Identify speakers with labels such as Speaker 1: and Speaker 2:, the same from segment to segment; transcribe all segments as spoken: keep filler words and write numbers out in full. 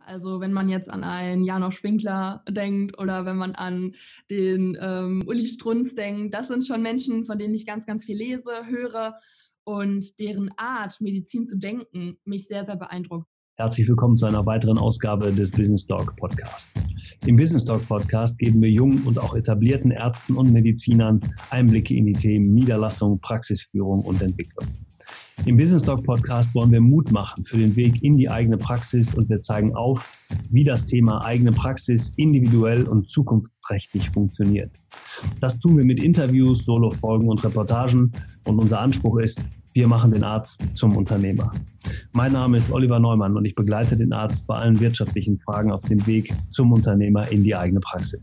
Speaker 1: Also wenn man jetzt an einen Janosch Winkler denkt oder wenn man an den ähm, Uli Strunz denkt, das sind schon Menschen, von denen ich ganz, ganz viel lese, höre und deren Art, Medizin zu denken, mich sehr, sehr beeindruckt.
Speaker 2: Herzlich willkommen zu einer weiteren Ausgabe des Business Doc Podcasts. Im Business Doc Podcast geben wir jungen und auch etablierten Ärzten und Medizinern Einblicke in die Themen Niederlassung, Praxisführung und Entwicklung. Im Business Doc Podcast wollen wir Mut machen für den Weg in die eigene Praxis und wir zeigen auf, wie das Thema eigene Praxis individuell und zukunftsträchtig funktioniert. Das tun wir mit Interviews, Solofolgen und Reportagen und unser Anspruch ist, wir machen den Arzt zum Unternehmer. Mein Name ist Oliver Neumann und ich begleite den Arzt bei allen wirtschaftlichen Fragen auf dem Weg zum Unternehmer in die eigene Praxis.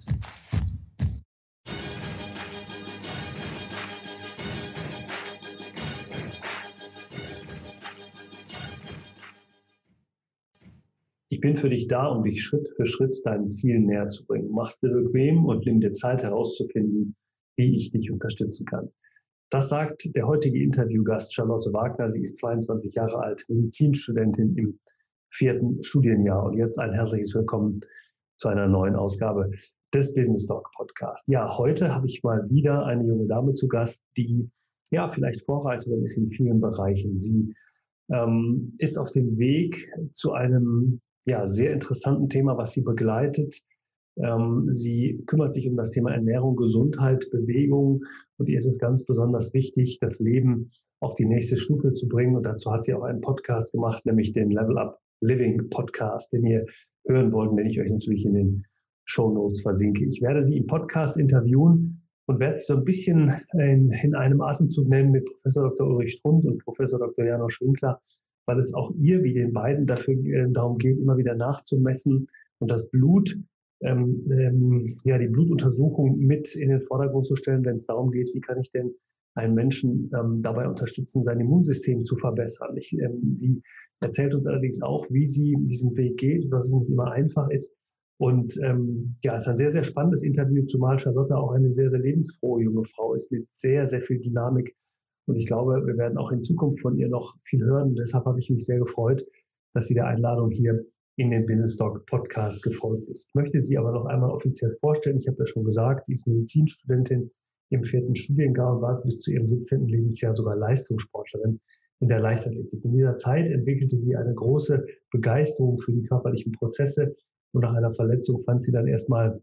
Speaker 2: Ich bin für dich da, um dich Schritt für Schritt deinen Zielen näher zu bringen. Mach's dir bequem und nimm dir Zeit herauszufinden, wie ich dich unterstützen kann. Das sagt der heutige Interviewgast Charlotte Wagner. Sie ist zweiundzwanzig Jahre alt, Medizinstudentin im vierten Studienjahr. Und jetzt ein herzliches Willkommen zu einer neuen Ausgabe des Business Doc Podcast. Ja, heute habe ich mal wieder eine junge Dame zu Gast, die ja vielleicht Vorreiterin ist in vielen Bereichen. Sie ähm, ist auf dem Weg zu einem ja, sehr interessanten Thema, was sie begleitet. Ähm, sie kümmert sich um das Thema Ernährung, Gesundheit, Bewegung und ihr ist es ganz besonders wichtig, das Leben auf die nächste Stufe zu bringen. Und dazu hat sie auch einen Podcast gemacht, nämlich den Level Up Living Podcast, den ihr hören wollt, den ich euch natürlich in den Shownotes versinke. Ich werde sie im Podcast interviewen und werde es so ein bisschen in, in einem Atemzug nennen mit Professor Doktor Ulrich Strunz und Professor Doktor Janosch Winkler, weil es auch ihr wie den beiden dafür äh, darum geht, immer wieder nachzumessen und das Blut, ähm, ähm, ja, die Blutuntersuchung mit in den Vordergrund zu stellen, wenn es darum geht, wie kann ich denn einen Menschen ähm, dabei unterstützen, sein Immunsystem zu verbessern. Ich, ähm, sie erzählt uns allerdings auch, wie sie diesen Weg geht und dass es nicht immer einfach ist. Und ähm, ja, es ist ein sehr, sehr spannendes Interview, zumal Charlotte auch eine sehr, sehr lebensfrohe junge Frau ist mit sehr, sehr viel Dynamik. Und ich glaube, wir werden auch in Zukunft von ihr noch viel hören. Und deshalb habe ich mich sehr gefreut, dass sie der Einladung hier in den Business Doc Podcast gefolgt ist. Ich möchte sie aber noch einmal offiziell vorstellen. Ich habe ja schon gesagt, sie ist Medizinstudentin im vierten Studiengang und war bis zu ihrem siebzehnten Lebensjahr sogar Leistungssportlerin in der Leichtathletik. In dieser Zeit entwickelte sie eine große Begeisterung für die körperlichen Prozesse und nach einer Verletzung fand sie dann erstmal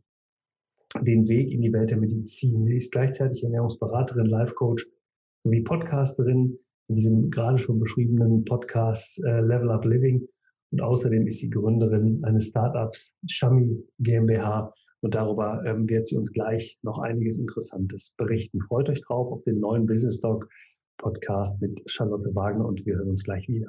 Speaker 2: den Weg in die Welt der Medizin. Sie ist gleichzeitig Ernährungsberaterin, Life-Coach sowie Podcasterin in diesem gerade schon beschriebenen Podcast äh, Level Up Living. Und außerdem ist sie Gründerin eines Startups, Shami GmbH. Und darüber ähm, wird sie uns gleich noch einiges Interessantes berichten. Freut euch drauf auf den neuen Business Doc Podcast mit Charlotte Wagner und wir hören uns gleich wieder.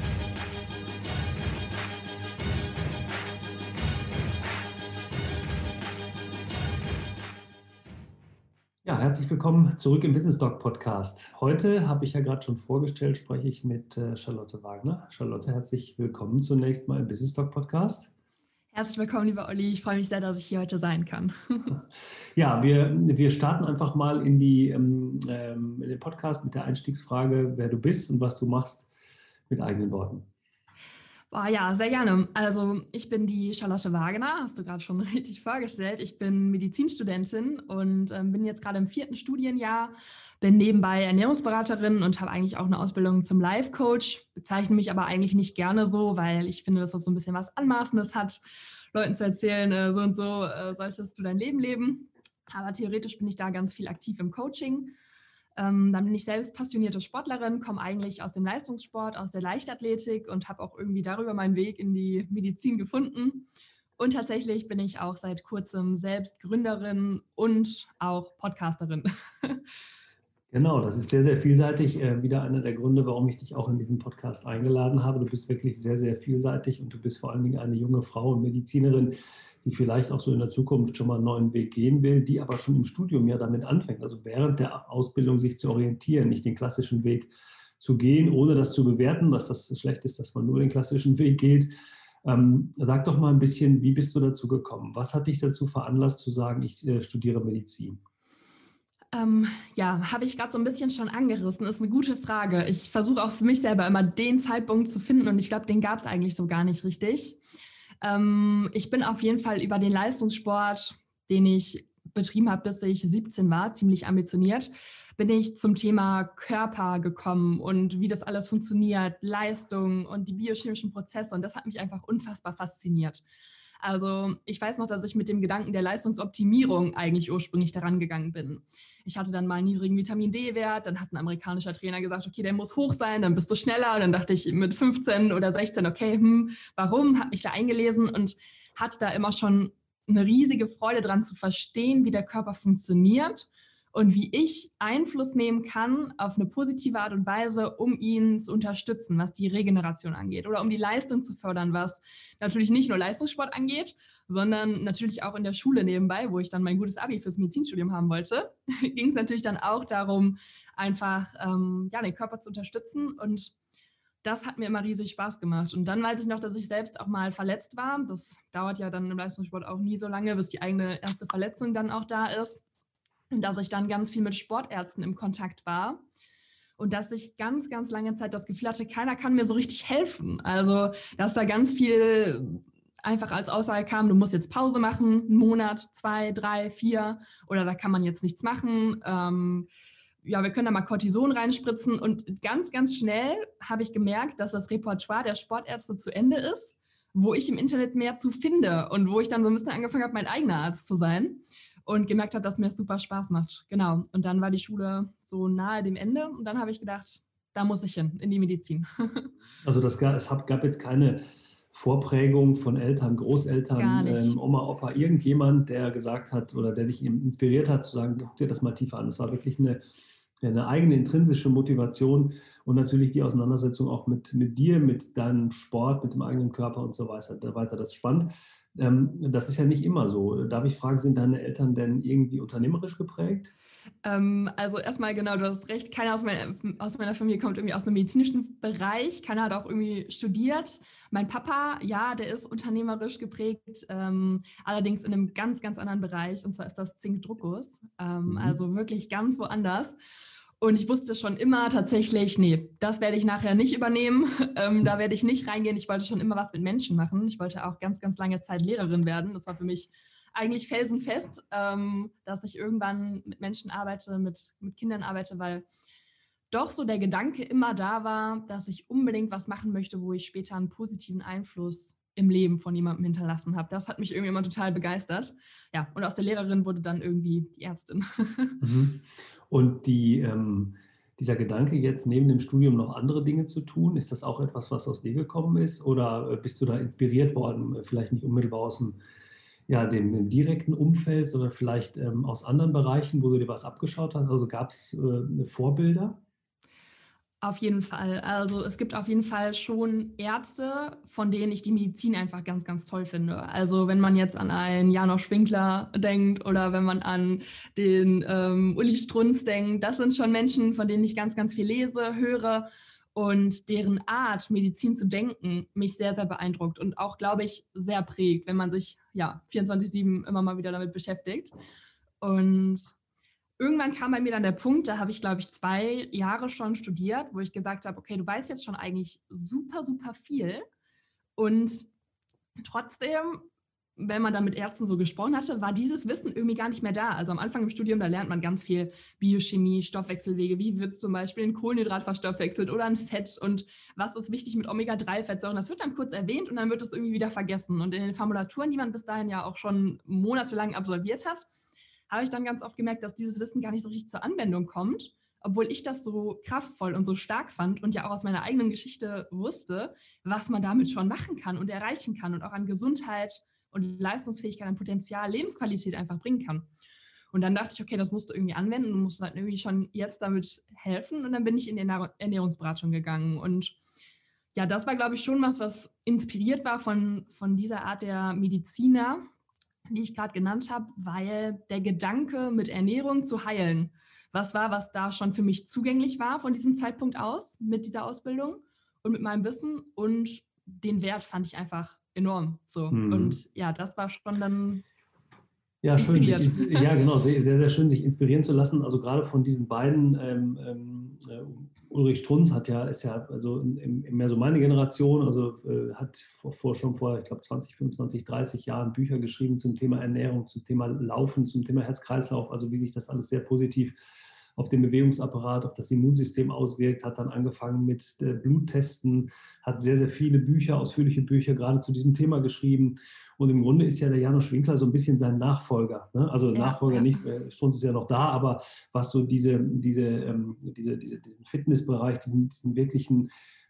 Speaker 2: Ja, herzlich willkommen zurück im Business Doc Podcast. Heute habe ich ja gerade schon vorgestellt, spreche ich mit äh, Charlotte Wagner. Charlotte, herzlich willkommen zunächst mal im Business Doc Podcast.
Speaker 1: Herzlich willkommen, lieber Olli. Ich freue mich sehr, dass ich hier heute sein kann.
Speaker 2: Ja, wir, wir starten einfach mal in, die, ähm, in den Podcast mit der Einstiegsfrage, wer du bist und was du machst, mit eigenen Worten.
Speaker 1: Boah, ja, sehr gerne. Also ich bin die Charlotte Wagner, hast du gerade schon richtig vorgestellt. Ich bin Medizinstudentin und ähm, bin jetzt gerade im vierten Studienjahr, bin nebenbei Ernährungsberaterin und habe eigentlich auch eine Ausbildung zum Life-Coach, bezeichne mich aber eigentlich nicht gerne so, weil ich finde, dass das so ein bisschen was Anmaßendes hat, Leuten zu erzählen, äh, so und so äh, solltest du dein Leben leben. Aber theoretisch bin ich da ganz viel aktiv im Coaching. Ähm, dann bin ich selbst passionierte Sportlerin, komme eigentlich aus dem Leistungssport, aus der Leichtathletik und habe auch irgendwie darüber meinen Weg in die Medizin gefunden. Und tatsächlich bin ich auch seit kurzem selbst Gründerin und auch Podcasterin.
Speaker 2: Genau, das ist sehr, sehr vielseitig. Äh, wieder einer der Gründe, warum ich dich auch in diesen Podcast eingeladen habe. Du bist wirklich sehr, sehr vielseitig und du bist vor allen Dingen eine junge Frau und Medizinerin, die vielleicht auch so in der Zukunft schon mal einen neuen Weg gehen will, die aber schon im Studium ja damit anfängt, also während der Ausbildung sich zu orientieren, nicht den klassischen Weg zu gehen, ohne das zu bewerten, dass das schlecht ist, dass man nur den klassischen Weg geht. Ähm, sag doch mal ein bisschen, wie bist du dazu gekommen? Was hat dich dazu veranlasst zu sagen, ich äh, studiere Medizin?
Speaker 1: Ähm, ja, habe ich gerade so ein bisschen schon angerissen. Ist eine gute Frage. Ich versuche auch für mich selber immer den Zeitpunkt zu finden und ich glaube, den gab es eigentlich so gar nicht richtig. Ähm, ich bin auf jeden Fall über den Leistungssport, den ich betrieben habe, bis ich siebzehn war, ziemlich ambitioniert, bin ich zum Thema Körper gekommen und wie das alles funktioniert, Leistung und die biochemischen Prozesse. Und das hat mich einfach unfassbar fasziniert. Also ich weiß noch, dass ich mit dem Gedanken der Leistungsoptimierung eigentlich ursprünglich daran gegangen bin. Ich hatte dann mal einen niedrigen Vitamin D-Wert, dann hat ein amerikanischer Trainer gesagt, okay, der muss hoch sein, dann bist du schneller. Und dann dachte ich mit fünfzehn oder sechzehn, okay, hm, warum? Habe mich da eingelesen und hatte da immer schon eine riesige Freude dran zu verstehen, wie der Körper funktioniert und wie ich Einfluss nehmen kann auf eine positive Art und Weise, um ihn zu unterstützen, was die Regeneration angeht oder um die Leistung zu fördern, was natürlich nicht nur Leistungssport angeht, sondern natürlich auch in der Schule nebenbei, wo ich dann mein gutes Abi fürs Medizinstudium haben wollte, ging es natürlich dann auch darum, einfach ähm, ja, den Körper zu unterstützen, und das hat mir immer riesig Spaß gemacht. Und dann weiß ich noch, dass ich selbst auch mal verletzt war. Das dauert ja dann im Leistungssport auch nie so lange, bis die eigene erste Verletzung dann auch da ist. Und dass ich dann ganz viel mit Sportärzten im Kontakt war. Und dass ich ganz, ganz lange Zeit das Gefühl hatte, keiner kann mir so richtig helfen. Also, dass da ganz viel einfach als Aussage kam, du musst jetzt Pause machen, einen Monat, zwei, drei, vier, oder da kann man jetzt nichts machen. Ähm, ja, wir können da mal Cortison reinspritzen. Und ganz, ganz schnell habe ich gemerkt, dass das Repertoire der Sportärzte zu Ende ist, wo ich im Internet mehr zu finde und wo ich dann so ein bisschen angefangen habe, mein eigener Arzt zu sein und gemerkt habe, dass mir das super Spaß macht. Genau. Und dann war die Schule so nahe dem Ende und dann habe ich gedacht, da muss ich hin, in die Medizin.
Speaker 2: Also das gab, es gab jetzt keine Vorprägung von Eltern,
Speaker 1: Gar
Speaker 2: Großeltern,
Speaker 1: nicht.
Speaker 2: ähm, Oma, Opa, irgendjemand, der gesagt hat oder der dich inspiriert hat, zu sagen, guck dir das mal tiefer an. Das war wirklich eine, eine eigene intrinsische Motivation und natürlich die Auseinandersetzung auch mit, mit dir, mit deinem Sport, mit dem eigenen Körper und so weiter. Das ist spannend. Ähm, das ist ja nicht immer so. Darf ich fragen, sind deine Eltern denn irgendwie unternehmerisch geprägt?
Speaker 1: Ähm, also erstmal genau, du hast recht, keiner aus meiner, aus meiner Familie kommt irgendwie aus einem medizinischen Bereich, keiner hat auch irgendwie studiert. Mein Papa, ja, der ist unternehmerisch geprägt, ähm, allerdings in einem ganz, ganz anderen Bereich, und zwar ist das Zinkdruckguss, ähm,
Speaker 2: Mhm.
Speaker 1: also wirklich ganz woanders. Und ich wusste schon immer tatsächlich, nee, das werde ich nachher nicht übernehmen, ähm, da werde ich nicht reingehen. Ich wollte schon immer was mit Menschen machen. Ich wollte auch ganz, ganz lange Zeit Lehrerin werden. Das war für mich eigentlich felsenfest, ähm, dass ich irgendwann mit Menschen arbeite, mit, mit Kindern arbeite, weil doch so der Gedanke immer da war, dass ich unbedingt was machen möchte, wo ich später einen positiven Einfluss im Leben von jemandem hinterlassen habe. Das hat mich irgendwie immer total begeistert. Ja, und aus der Lehrerin wurde dann irgendwie die Ärztin.
Speaker 2: Mhm. Und die, ähm, dieser Gedanke, jetzt neben dem Studium noch andere Dinge zu tun, ist das auch etwas, was aus dir gekommen ist? Oder äh, bist du da inspiriert worden, äh, vielleicht nicht unmittelbar aus dem, ja, dem, dem direkten Umfeld, sondern vielleicht ähm, aus anderen Bereichen, wo du dir was abgeschaut hast? Also gab es äh, Vorbilder?
Speaker 1: Auf jeden Fall. Also es gibt auf jeden Fall schon Ärzte, von denen ich die Medizin einfach ganz, ganz toll finde. Also wenn man jetzt an einen Janosch Winkler denkt oder wenn man an den ähm, Uli Strunz denkt, das sind schon Menschen, von denen ich ganz, ganz viel lese, höre und deren Art, Medizin zu denken, mich sehr, sehr beeindruckt und auch, glaube ich, sehr prägt, wenn man sich ja vierundzwanzig sieben immer mal wieder damit beschäftigt. Und irgendwann kam bei mir dann der Punkt, da habe ich, glaube ich, zwei Jahre schon studiert, wo ich gesagt habe, okay, du weißt jetzt schon eigentlich super, super viel. Und trotzdem, wenn man dann mit Ärzten so gesprochen hatte, war dieses Wissen irgendwie gar nicht mehr da. Also am Anfang im Studium, da lernt man ganz viel Biochemie, Stoffwechselwege, wie wird zum Beispiel ein Kohlenhydrat verstoffwechselt oder ein Fett und was ist wichtig mit Omega drei Fettsäuren. Das wird dann kurz erwähnt und dann wird es irgendwie wieder vergessen. Und in den Formulaturen, die man bis dahin ja auch schon monatelang absolviert hat, habe ich dann ganz oft gemerkt, dass dieses Wissen gar nicht so richtig zur Anwendung kommt, obwohl ich das so kraftvoll und so stark fand und ja auch aus meiner eigenen Geschichte wusste, was man damit schon machen kann und erreichen kann und auch an Gesundheit und Leistungsfähigkeit, an Potenzial, Lebensqualität einfach bringen kann. Und dann dachte ich, okay, das musst du irgendwie anwenden und musst halt irgendwie schon jetzt damit helfen. Und dann bin ich in die Ernährungsberatung gegangen. Und ja, das war, glaube ich, schon was, was inspiriert war von, von dieser Art der Mediziner, die ich gerade genannt habe, weil der Gedanke, mit Ernährung zu heilen, was war, was da schon für mich zugänglich war von diesem Zeitpunkt aus, mit dieser Ausbildung und mit meinem Wissen, und den Wert fand ich einfach enorm. So.
Speaker 2: Mhm.
Speaker 1: Und ja, das war schon dann
Speaker 2: Ja, schön, sich
Speaker 1: inspiriert.
Speaker 2: ins, ja, genau, sehr, sehr, sehr schön, sich inspirieren zu lassen. Also gerade von diesen beiden ähm, ähm, äh, Ulrich Strunz hat ja, ist ja also in, in mehr so meine Generation, also äh, hat vor, vor, schon vor, ich glaube, zwanzig, fünfundzwanzig, dreißig Jahren Bücher geschrieben zum Thema Ernährung, zum Thema Laufen, zum Thema Herz-Kreislauf, also wie sich das alles sehr positiv auf den Bewegungsapparat, auf das Immunsystem auswirkt, hat dann angefangen mit äh, Bluttesten, hat sehr, sehr viele Bücher, ausführliche Bücher gerade zu diesem Thema geschrieben. Und im Grunde ist ja der Janusz Winkler so ein bisschen sein Nachfolger. Ne? Also
Speaker 1: Ja,
Speaker 2: Nachfolger
Speaker 1: ja.
Speaker 2: nicht, Strunz ist ja noch da, aber was so diese, diese, ähm, diese, diese, diesen Fitnessbereich, diesen, diesen wirklichen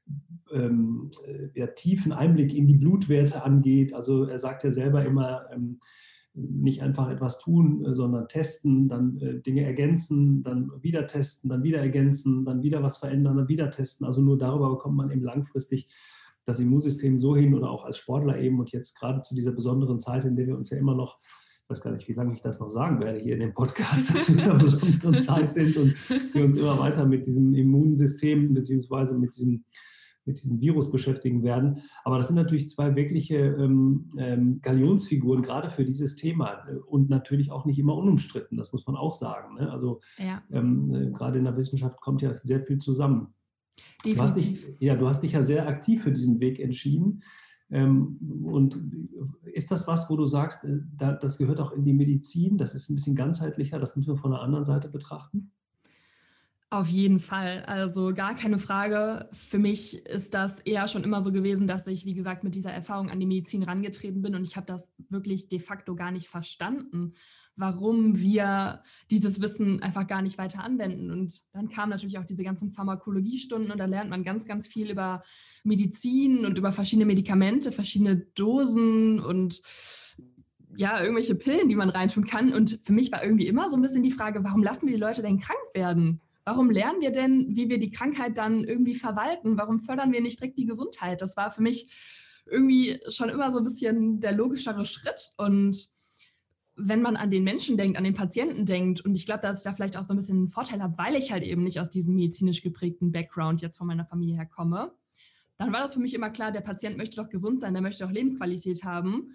Speaker 2: ähm, ja, tiefen Einblick in die Blutwerte angeht. Also er sagt ja selber immer, ähm, nicht einfach etwas tun, sondern testen, dann äh, Dinge ergänzen, dann wieder testen, dann wieder ergänzen, dann wieder was verändern, dann wieder testen. Also nur darüber bekommt man eben langfristig das Immunsystem so hin oder auch als Sportler eben und jetzt gerade zu dieser besonderen Zeit, in der wir uns ja immer noch, ich weiß gar nicht, wie lange ich das noch sagen werde hier in dem Podcast, dass wir in einer besonderen Zeit sind und wir uns immer weiter mit diesem Immunsystem beziehungsweise mit diesem mit diesem Virus beschäftigen werden. Aber das sind natürlich zwei wirkliche ähm, ähm, Galionsfiguren, gerade für dieses Thema und natürlich auch nicht immer unumstritten, das muss man auch sagen. Ne? Also
Speaker 1: Ja.
Speaker 2: ähm, gerade in der Wissenschaft kommt ja sehr viel zusammen. Du hast dich,
Speaker 1: Definitiv.
Speaker 2: ja, du hast dich ja sehr aktiv für diesen Weg entschieden. Ähm, und ist das was, wo du sagst, äh, da, das gehört auch in die Medizin, das ist ein bisschen ganzheitlicher, das müssen wir von der anderen Seite betrachten?
Speaker 1: Auf jeden Fall, also gar keine Frage. Für mich ist das eher schon immer so gewesen, dass ich, wie gesagt, mit dieser Erfahrung an die Medizin rangetreten bin und ich habe das wirklich de facto gar nicht verstanden, warum wir dieses Wissen einfach gar nicht weiter anwenden. Und dann kamen natürlich auch diese ganzen Pharmakologiestunden und da lernt man ganz, ganz viel über Medizin und über verschiedene Medikamente, verschiedene Dosen und ja, irgendwelche Pillen, die man reintun kann. Und für mich war irgendwie immer so ein bisschen die Frage, warum lassen wir die Leute denn krank werden? Warum lernen wir denn, wie wir die Krankheit dann irgendwie verwalten? Warum fördern wir nicht direkt die Gesundheit? Das war für mich irgendwie schon immer so ein bisschen der logischere Schritt. Und wenn man an den Menschen denkt, an den Patienten denkt, und ich glaube, dass ich da vielleicht auch so ein bisschen einen Vorteil habe, weil ich halt eben nicht aus diesem medizinisch geprägten Background jetzt von meiner Familie her komme, dann war das für mich immer klar, der Patient möchte doch gesund sein, der möchte auch Lebensqualität haben.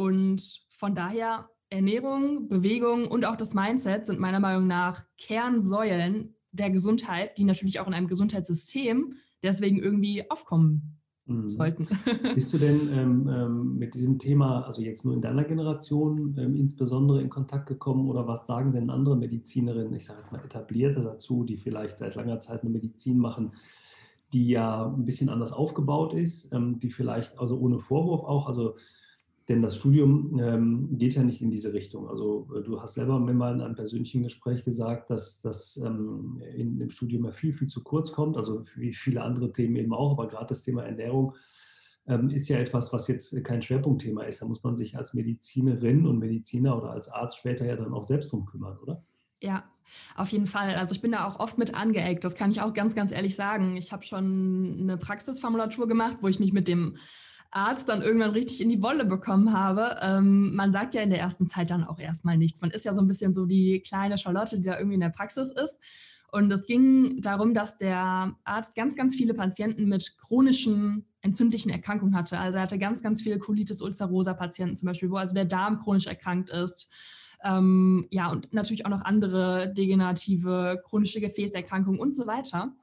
Speaker 1: Und von daher Ernährung, Bewegung und auch das Mindset sind meiner Meinung nach Kernsäulen der Gesundheit, die natürlich auch in einem Gesundheitssystem deswegen irgendwie aufkommen
Speaker 2: Mhm.
Speaker 1: sollten.
Speaker 2: Bist du denn ähm, ähm, mit diesem Thema, also jetzt nur in deiner Generation, ähm, insbesondere in Kontakt gekommen oder was sagen denn andere Medizinerinnen, ich sage jetzt mal etablierte dazu, die vielleicht seit langer Zeit eine Medizin machen, die ja ein bisschen anders aufgebaut ist, ähm, die vielleicht, also ohne Vorwurf auch, also denn das Studium ähm, geht ja nicht in diese Richtung. Also äh, du hast selber mir mal in einem persönlichen Gespräch gesagt, dass das ähm, in dem Studium ja viel, viel zu kurz kommt, also wie viele andere Themen eben auch, aber gerade das Thema Ernährung ähm, ist ja etwas, was jetzt kein Schwerpunktthema ist. Da muss man sich als Medizinerin und Mediziner oder als Arzt später ja dann auch selbst drum kümmern, oder?
Speaker 1: Ja, auf jeden Fall. Also ich bin da auch oft mit angeeckt, das kann ich auch ganz, ganz ehrlich sagen. Ich habe schon eine Praxisformulatur gemacht, wo ich mich mit dem Arzt dann irgendwann richtig in die Wolle bekommen habe. Ähm, man sagt ja in der ersten Zeit dann auch erstmal nichts. Man ist ja so ein bisschen so die kleine Charlotte, die da irgendwie in der Praxis ist. Und es ging darum, dass der Arzt ganz, ganz viele Patienten mit chronischen entzündlichen Erkrankungen hatte. Also er hatte ganz, ganz viele Colitis ulcerosa Patienten zum Beispiel, wo also der Darm chronisch erkrankt ist. Ähm, ja, und natürlich auch noch andere degenerative chronische Gefäßerkrankungen und so weiter.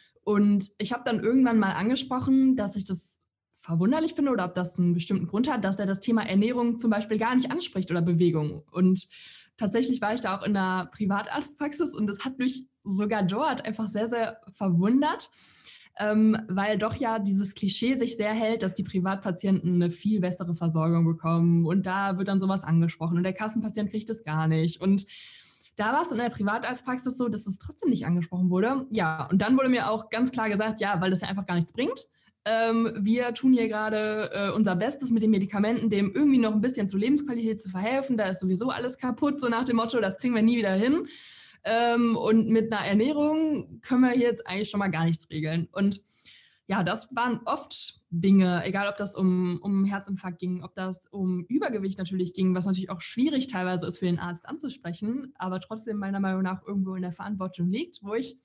Speaker 1: Und ich habe dann irgendwann mal angesprochen, dass ich das verwunderlich finde oder ob das einen bestimmten Grund hat, dass er das Thema Ernährung zum Beispiel gar nicht anspricht oder Bewegung. Und tatsächlich war ich da auch in einer Privatarztpraxis und das hat mich sogar dort einfach sehr, sehr verwundert, ähm, weil doch ja dieses Klischee sich sehr hält, dass die Privatpatienten eine viel bessere Versorgung bekommen und da wird dann sowas angesprochen und der Kassenpatient kriegt es gar nicht. Und da war es in der Privatarztpraxis so, dass es trotzdem nicht angesprochen wurde. Ja, und dann wurde mir auch ganz klar gesagt, ja, weil das ja einfach gar nichts bringt. Ähm, wir tun hier gerade äh, unser Bestes mit den Medikamenten, dem irgendwie noch ein bisschen zur Lebensqualität zu verhelfen. Da ist sowieso alles kaputt, so nach dem Motto, das kriegen wir nie wieder hin. Ähm, und mit einer Ernährung können wir hier jetzt eigentlich schon mal gar nichts regeln. Und ja, das waren oft Dinge, egal ob das um, um Herzinfarkt ging, ob das um Übergewicht natürlich ging, was natürlich auch schwierig teilweise ist für den Arzt anzusprechen, aber trotzdem meiner Meinung nach irgendwo in der Verantwortung liegt, wo ich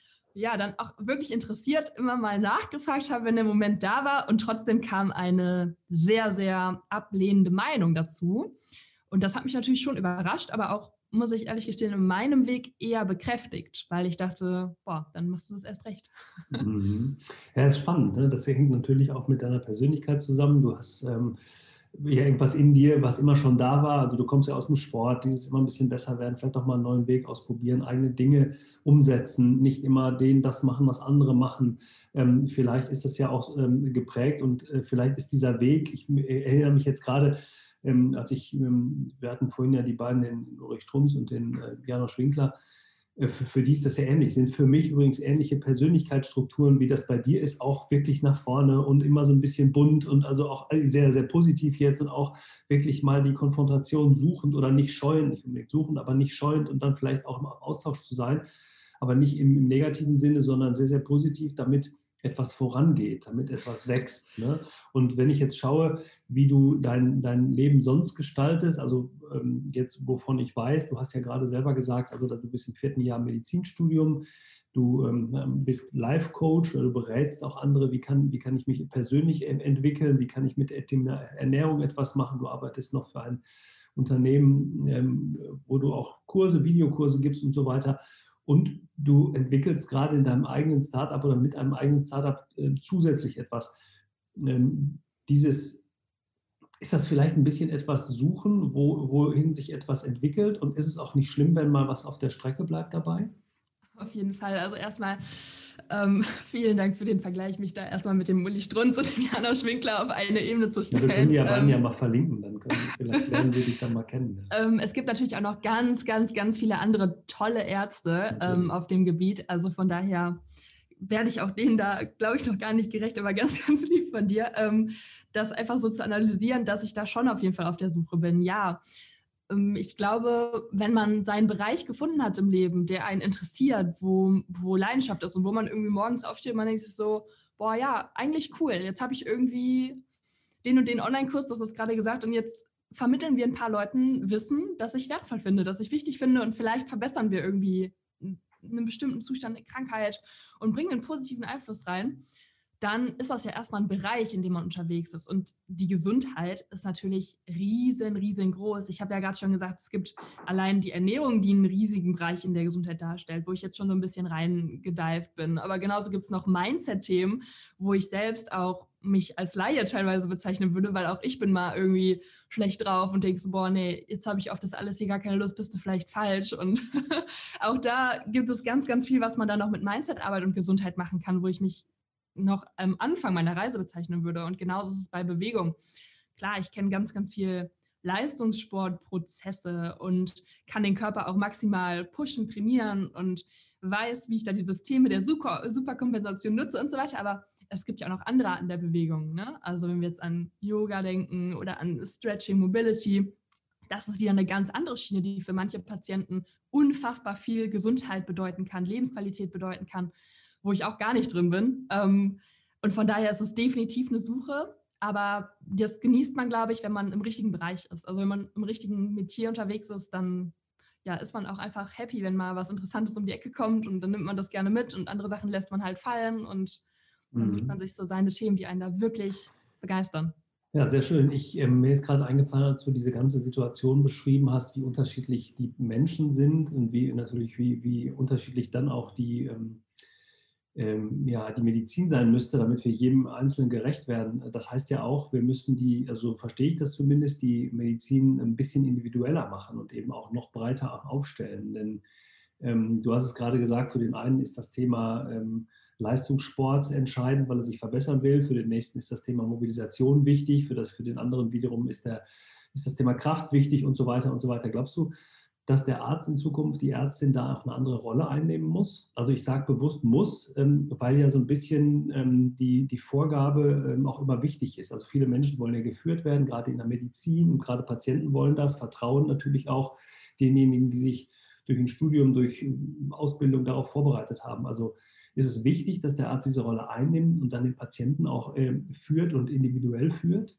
Speaker 1: ja dann auch wirklich interessiert immer mal nachgefragt habe, wenn der Moment da war und trotzdem kam eine sehr, sehr ablehnende Meinung dazu. Und das hat mich natürlich schon überrascht, aber auch muss ich ehrlich gestehen, in meinem Weg eher bekräftigt, weil ich dachte, boah, dann machst du das erst recht.
Speaker 2: Mhm. Ja, ist spannend, ne? Das hängt natürlich auch mit deiner Persönlichkeit zusammen. Du hast ähm, ja irgendwas in dir, was immer schon da war. Also du kommst ja aus dem Sport, dieses immer ein bisschen besser werden, vielleicht auch mal einen neuen Weg ausprobieren, eigene Dinge umsetzen, nicht immer den das machen, was andere machen. Ähm, vielleicht ist das ja auch ähm, geprägt und äh, vielleicht ist dieser Weg, ich äh, erinnere mich jetzt gerade, ähm, als ich, ähm, wir hatten vorhin ja die beiden, den Ulrich Strunz und den äh, Janosch Winkler, äh, für, für die ist das ja ähnlich. Sind für mich übrigens ähnliche Persönlichkeitsstrukturen, wie das bei dir ist, auch wirklich nach vorne und immer so ein bisschen bunt und also auch sehr, sehr positiv jetzt und auch wirklich mal die Konfrontation suchend oder nicht scheuend, nicht unbedingt suchend, aber nicht scheuend und dann vielleicht auch im Austausch zu sein, aber nicht im, im negativen Sinne, sondern sehr, sehr positiv, damit etwas vorangeht, damit etwas wächst. Ne? Und wenn ich jetzt schaue, wie du dein, dein Leben sonst gestaltest, also ähm, jetzt, wovon ich weiß, du hast ja gerade selber gesagt, also du bist im vierten Jahr Medizinstudium, du ähm, bist Life-Coach, du berätst auch andere, wie kann, wie kann ich mich persönlich entwickeln, wie kann ich mit Ernährung etwas machen, du arbeitest noch für ein Unternehmen, ähm, wo du auch Kurse, Videokurse gibst und so weiter. Und du entwickelst gerade in deinem eigenen Startup oder mit einem eigenen Startup äh, zusätzlich etwas. Ähm, dieses, ist das vielleicht ein bisschen etwas suchen, wo, wohin sich etwas entwickelt? Und ist es auch nicht schlimm, wenn mal was auf der Strecke bleibt dabei?
Speaker 1: Auf jeden Fall. Also erstmal ähm, vielen Dank für den Vergleich, mich da erstmal mit dem Uli Strunz und dem Janosch Winkler auf eine Ebene zu
Speaker 2: Ja, wir können die
Speaker 1: stellen.
Speaker 2: ja beiden ja
Speaker 1: Ähm,
Speaker 2: mal verlinken, dann können wir, vielleicht lernen wir dich dann mal kennen.
Speaker 1: ähm, es gibt natürlich auch noch ganz, ganz, ganz viele andere tolle Ärzte ähm, auf dem Gebiet. Also von daher werde ich auch denen da, glaube ich, noch gar nicht gerecht, aber ganz, ganz lieb von dir, ähm, das einfach so zu analysieren, dass ich da schon auf jeden Fall auf der Suche bin. Ja, ähm, ich glaube, wenn man seinen Bereich gefunden hat im Leben, der einen interessiert, wo, wo Leidenschaft ist und wo man irgendwie morgens aufsteht und man denkt sich so, boah, ja, eigentlich cool, jetzt habe ich irgendwie den und den Online-Kurs, das ist gerade gesagt, und jetzt vermitteln wir ein paar Leuten Wissen, das ich wertvoll finde, das ich wichtig finde und vielleicht verbessern wir irgendwie einen bestimmten Zustand, eine Krankheit und bringen einen positiven Einfluss rein, dann ist das ja erstmal ein Bereich, in dem man unterwegs ist. Und die Gesundheit ist natürlich riesen, riesengroß. Ich habe ja gerade schon gesagt, es gibt allein die Ernährung, die einen riesigen Bereich in der Gesundheit darstellt, wo ich jetzt schon so ein bisschen reingedived bin. Aber genauso gibt es noch Mindset-Themen, wo ich selbst auch mich als Laie teilweise bezeichnen würde, weil auch ich bin mal irgendwie schlecht drauf und denke so, boah, nee, jetzt habe ich auf das alles hier gar keine Lust, bist du vielleicht falsch. Und auch da gibt es ganz, ganz viel, was man dann noch mit Mindset-Arbeit und Gesundheit machen kann, wo ich mich noch am Anfang meiner Reise bezeichnen würde. Und genauso ist es bei Bewegung. Klar, ich kenne ganz, ganz viel Leistungssportprozesse und kann den Körper auch maximal pushen, trainieren und weiß, wie ich da die Systeme der Super Superkompensation nutze und so weiter. Aber es gibt ja auch noch andere Arten der Bewegung. Ne? Also wenn wir jetzt an Yoga denken oder an Stretching, Mobility, das ist wieder eine ganz andere Schiene, die für manche Patienten unfassbar viel Gesundheit bedeuten kann, Lebensqualität bedeuten kann, wo ich auch gar nicht drin bin. Ähm, und von daher ist es definitiv eine Suche, aber das genießt man, glaube ich, wenn man im richtigen Bereich ist. Also wenn man im richtigen Metier unterwegs ist, dann ja, ist man auch einfach happy, wenn mal was Interessantes um die Ecke kommt und dann nimmt man das gerne mit und andere Sachen lässt man halt fallen und dann sucht man
Speaker 2: Mhm.
Speaker 1: sich so seine Themen, die einen da wirklich begeistern.
Speaker 2: Ja, sehr schön. Ich, ähm, mir ist gerade eingefallen, als du diese ganze Situation beschrieben hast, wie unterschiedlich die Menschen sind und wie natürlich, wie, wie unterschiedlich dann auch die, ähm, ähm, ja, die Medizin sein müsste, damit wir jedem Einzelnen gerecht werden. Das heißt ja auch, wir müssen die, also so verstehe ich das zumindest, die Medizin ein bisschen individueller machen und eben auch noch breiter aufstellen. Denn ähm, du hast es gerade gesagt, für den einen ist das Thema ähm, Leistungssport entscheidend, weil er sich verbessern will. Für den nächsten ist das Thema Mobilisation wichtig. Für, das, für den anderen wiederum ist, der, ist das Thema Kraft wichtig und so weiter und so weiter. Glaubst du, dass der Arzt in Zukunft, die Ärztin da auch eine andere Rolle einnehmen muss? Also ich sage bewusst muss, ähm, weil ja so ein bisschen ähm, die, die Vorgabe ähm, auch immer wichtig ist. Also viele Menschen wollen ja geführt werden, gerade in der Medizin und gerade Patienten wollen das, vertrauen natürlich auch denjenigen, die sich durch ein Studium, durch Ausbildung darauf vorbereitet haben. Also ist es wichtig, dass der Arzt diese Rolle einnimmt und dann den Patienten auch äh, führt und individuell führt?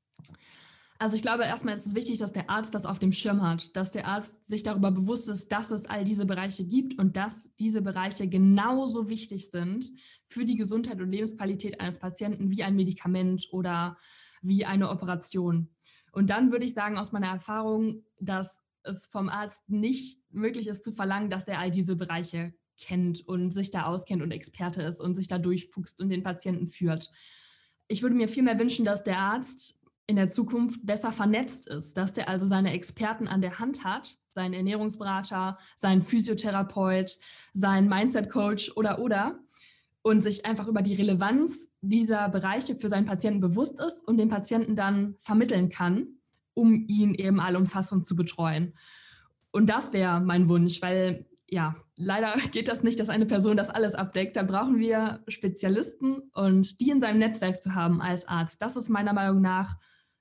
Speaker 1: Also ich glaube, erstmal ist es wichtig, dass der Arzt das auf dem Schirm hat, dass der Arzt sich darüber bewusst ist, dass es all diese Bereiche gibt und dass diese Bereiche genauso wichtig sind für die Gesundheit und Lebensqualität eines Patienten wie ein Medikament oder wie eine Operation. Und dann würde ich sagen, aus meiner Erfahrung, dass es vom Arzt nicht möglich ist zu verlangen, dass er all diese Bereiche kennt und sich da auskennt und Experte ist und sich da durchfuchst und den Patienten führt. Ich würde mir viel mehr wünschen, dass der Arzt in der Zukunft besser vernetzt ist, dass der also seine Experten an der Hand hat, seinen Ernährungsberater, seinen Physiotherapeut, seinen Mindset-Coach oder oder und sich einfach über die Relevanz dieser Bereiche für seinen Patienten bewusst ist und den Patienten dann vermitteln kann, um ihn eben allumfassend zu betreuen. Und das wäre mein Wunsch, weil ja, leider geht das nicht, dass eine Person das alles abdeckt. Da brauchen wir Spezialisten und die in seinem Netzwerk zu haben als Arzt, das ist meiner Meinung nach